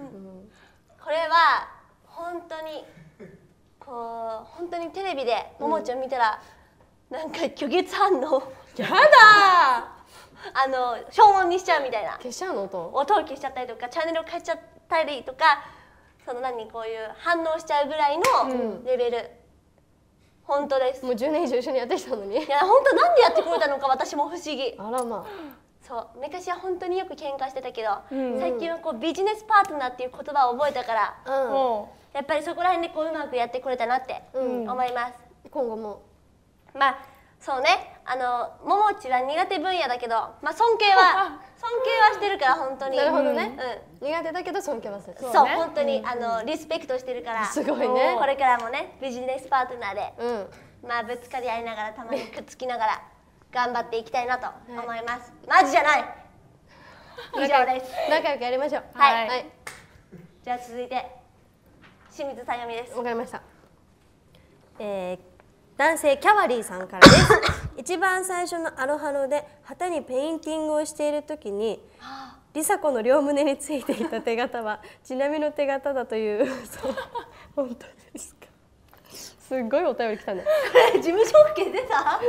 S1: これは本当にこう本当にテレビでももちゃん見たら、うん、なんか拒絶反応。
S2: やだ
S1: あの消音にしちゃうみたいな。
S2: 消しちゃうの？音
S1: 音を消しちゃったりとかチャンネルを変えちゃったりとか、その何こういう反応しちゃうぐらいのレベル。うん、本当です。
S2: もうじゅうねん以上一緒にやってきたのに。
S1: いや本当なんでやってくれたのか私も不思議。
S2: あらまあ。
S1: そう、昔は本当によく喧嘩してたけど、うん、最近はこうビジネスパートナーっていう言葉を覚えたから、うん、やっぱりそこら辺でこううまくやってくれたなって思います。
S2: うん、今後も。
S1: まあそうね、あのももちは苦手分野だけど、まあ尊敬は尊敬はしてるから本当に。
S2: なるほどね。うん、苦手だけど尊敬はする。
S1: そう、そうね、本当に、うん、あのリスペクトしてるから。
S2: すごいね。
S1: これからもねビジネスパートナーで、うん、まあぶつかり合いながらたまにくっつきながら頑張っていきたいなと思います。はい、マジじゃない。以上です。
S2: 仲良くやりましょう。
S1: はい。はいはい、じゃあ続いて清水さん読みです。
S2: わかりました。えー男性キャワリーさんからです。一番最初のアロハロで旗にペインティングをしている時に梨紗子の両胸についていた手形はちなみの手形だというそう本当ですか？すっごいお便り来たね。
S1: 事務所 OK 出た？こ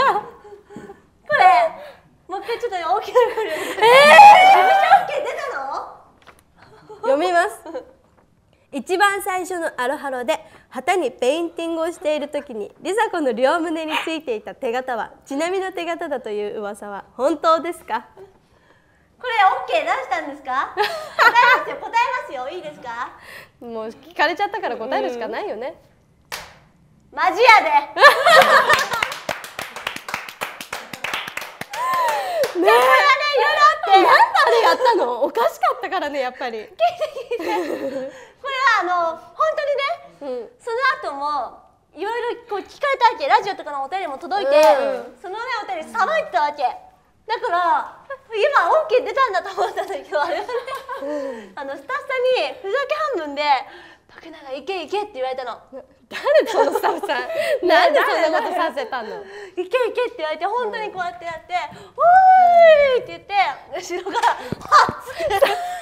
S1: れもう一回ちょっと大きな声で。えー、事務所 OK 出たの？
S2: 読みます。一番最初のアロハロで旗にペインティングをしている時に梨紗子の両胸についていた手形はちなみの手形だという噂は本当ですか？
S1: これ OK 出したんですか？答えますよ、答えますよ、いいですか？
S2: もう聞かれちゃったから答えるしかないよね。
S1: うん、マジやで。
S2: ねえ、これがね、いろいろあって。なんであれやったの？おかしかったからね、やっぱり。
S1: これはあの本当にね、うん、その後もいろいろこう聞かれたわけ。ラジオとかのお便りも届いて、うん、そのねお便りさばいてたわけだから今 OK 出たんだと思ったんだけど、あれはねあのスタッフさんにふざけ半分で「 徳永行け行けって言われたの。
S2: 誰そのスタッフさんなんでそんなことさせたの？
S1: 行け行けって言われて本当にこうやってやって「おーい!」って言って後ろから「はっ!」って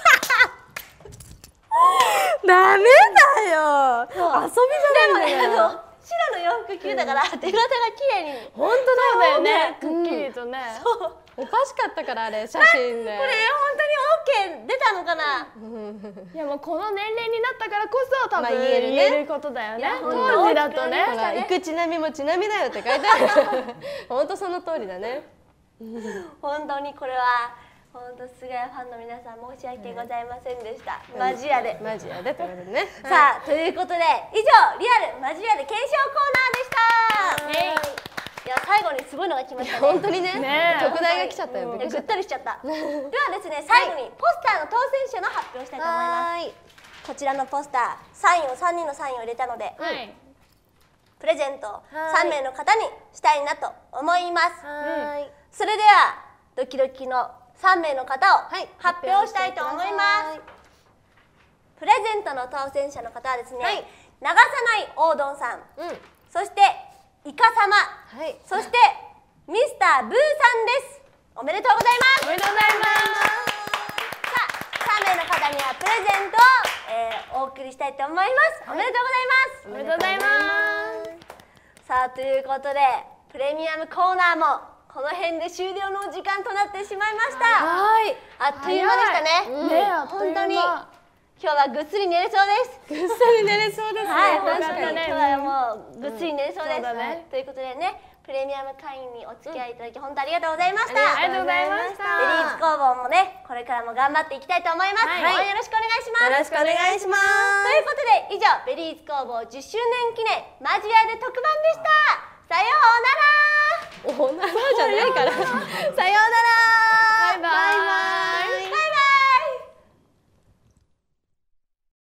S2: ダメだよ。遊びじゃないんだよ。
S1: でもね、あの白の洋服着てたから手形が綺麗に。
S2: 本当だよね。
S3: くっきりとね、
S2: おかしかったからあれ写真で。
S1: これ本当に オーケー 出たのかな。
S3: いやもうこの年齢になったからこそ多分
S2: まあ言えるね
S3: 言えることだよね。
S1: いや
S3: 当時だとね。
S2: ほら行くちなみもちなみだよって書いてある。本当その通りだね。
S1: 本当にこれは本当すごいファンの皆さん申し訳ございませんでした。マジやで。
S2: マジやでってことでね。
S1: さあということで以上リアルマジやで検証コーナーでした。いや最後にすごいのが来ましたね。
S2: 本当にね。
S3: ね
S2: 特大が来ちゃったよ。
S1: いやぐったりしちゃった。ではですね最後にポスターの当選者の発表したいと思います。
S2: はい。
S1: こちらのポスターサインをさんにんのサインを入れたので、
S3: はい。
S1: プレゼントを
S2: はい
S1: さんめいの方にしたいなと思います。
S2: はい。
S1: それではドキドキのさんめいの方を
S2: はい
S1: 発表したいと思います。プレゼントの当選者の方はですね、
S2: はい
S1: 流さないおうどんさん、
S2: うん。
S1: そしてイカ様、
S2: はい。
S1: そしてミスターブーさんです。おめでとうございます。
S3: おめでとうございます。
S1: さあさんめいの方にはプレゼントを、えーお送りしたいと思います。おめでとうございます。
S3: おめでとうございます。
S1: さあということでプレミアムコーナーもこの辺で終了の時間となってしまいました。
S2: はい。
S1: あっという間でしたね。
S3: うんねあっという間
S1: 本当に今日はぐっすり寝れそうです。
S2: ぐっすり寝れそうですね。
S1: はい、
S2: 確かに。
S1: 確かに今日はもうぐっすり寝れそうです。
S3: そうだね
S1: ということでね、プレミアム会員にお付き合いいただき本当ありがとうございました。
S3: ありがとうございました。
S1: ベリーズ工房もね、これからも頑張っていきたいと思います。
S3: はい
S1: 応援よろしくお願いします。
S2: よろしくお願いしま
S1: ということで以上ベリーズ工房じゅっしゅうねん記念マジアで特番でした。さようなら。
S2: す。おならじゃないから。さようなら。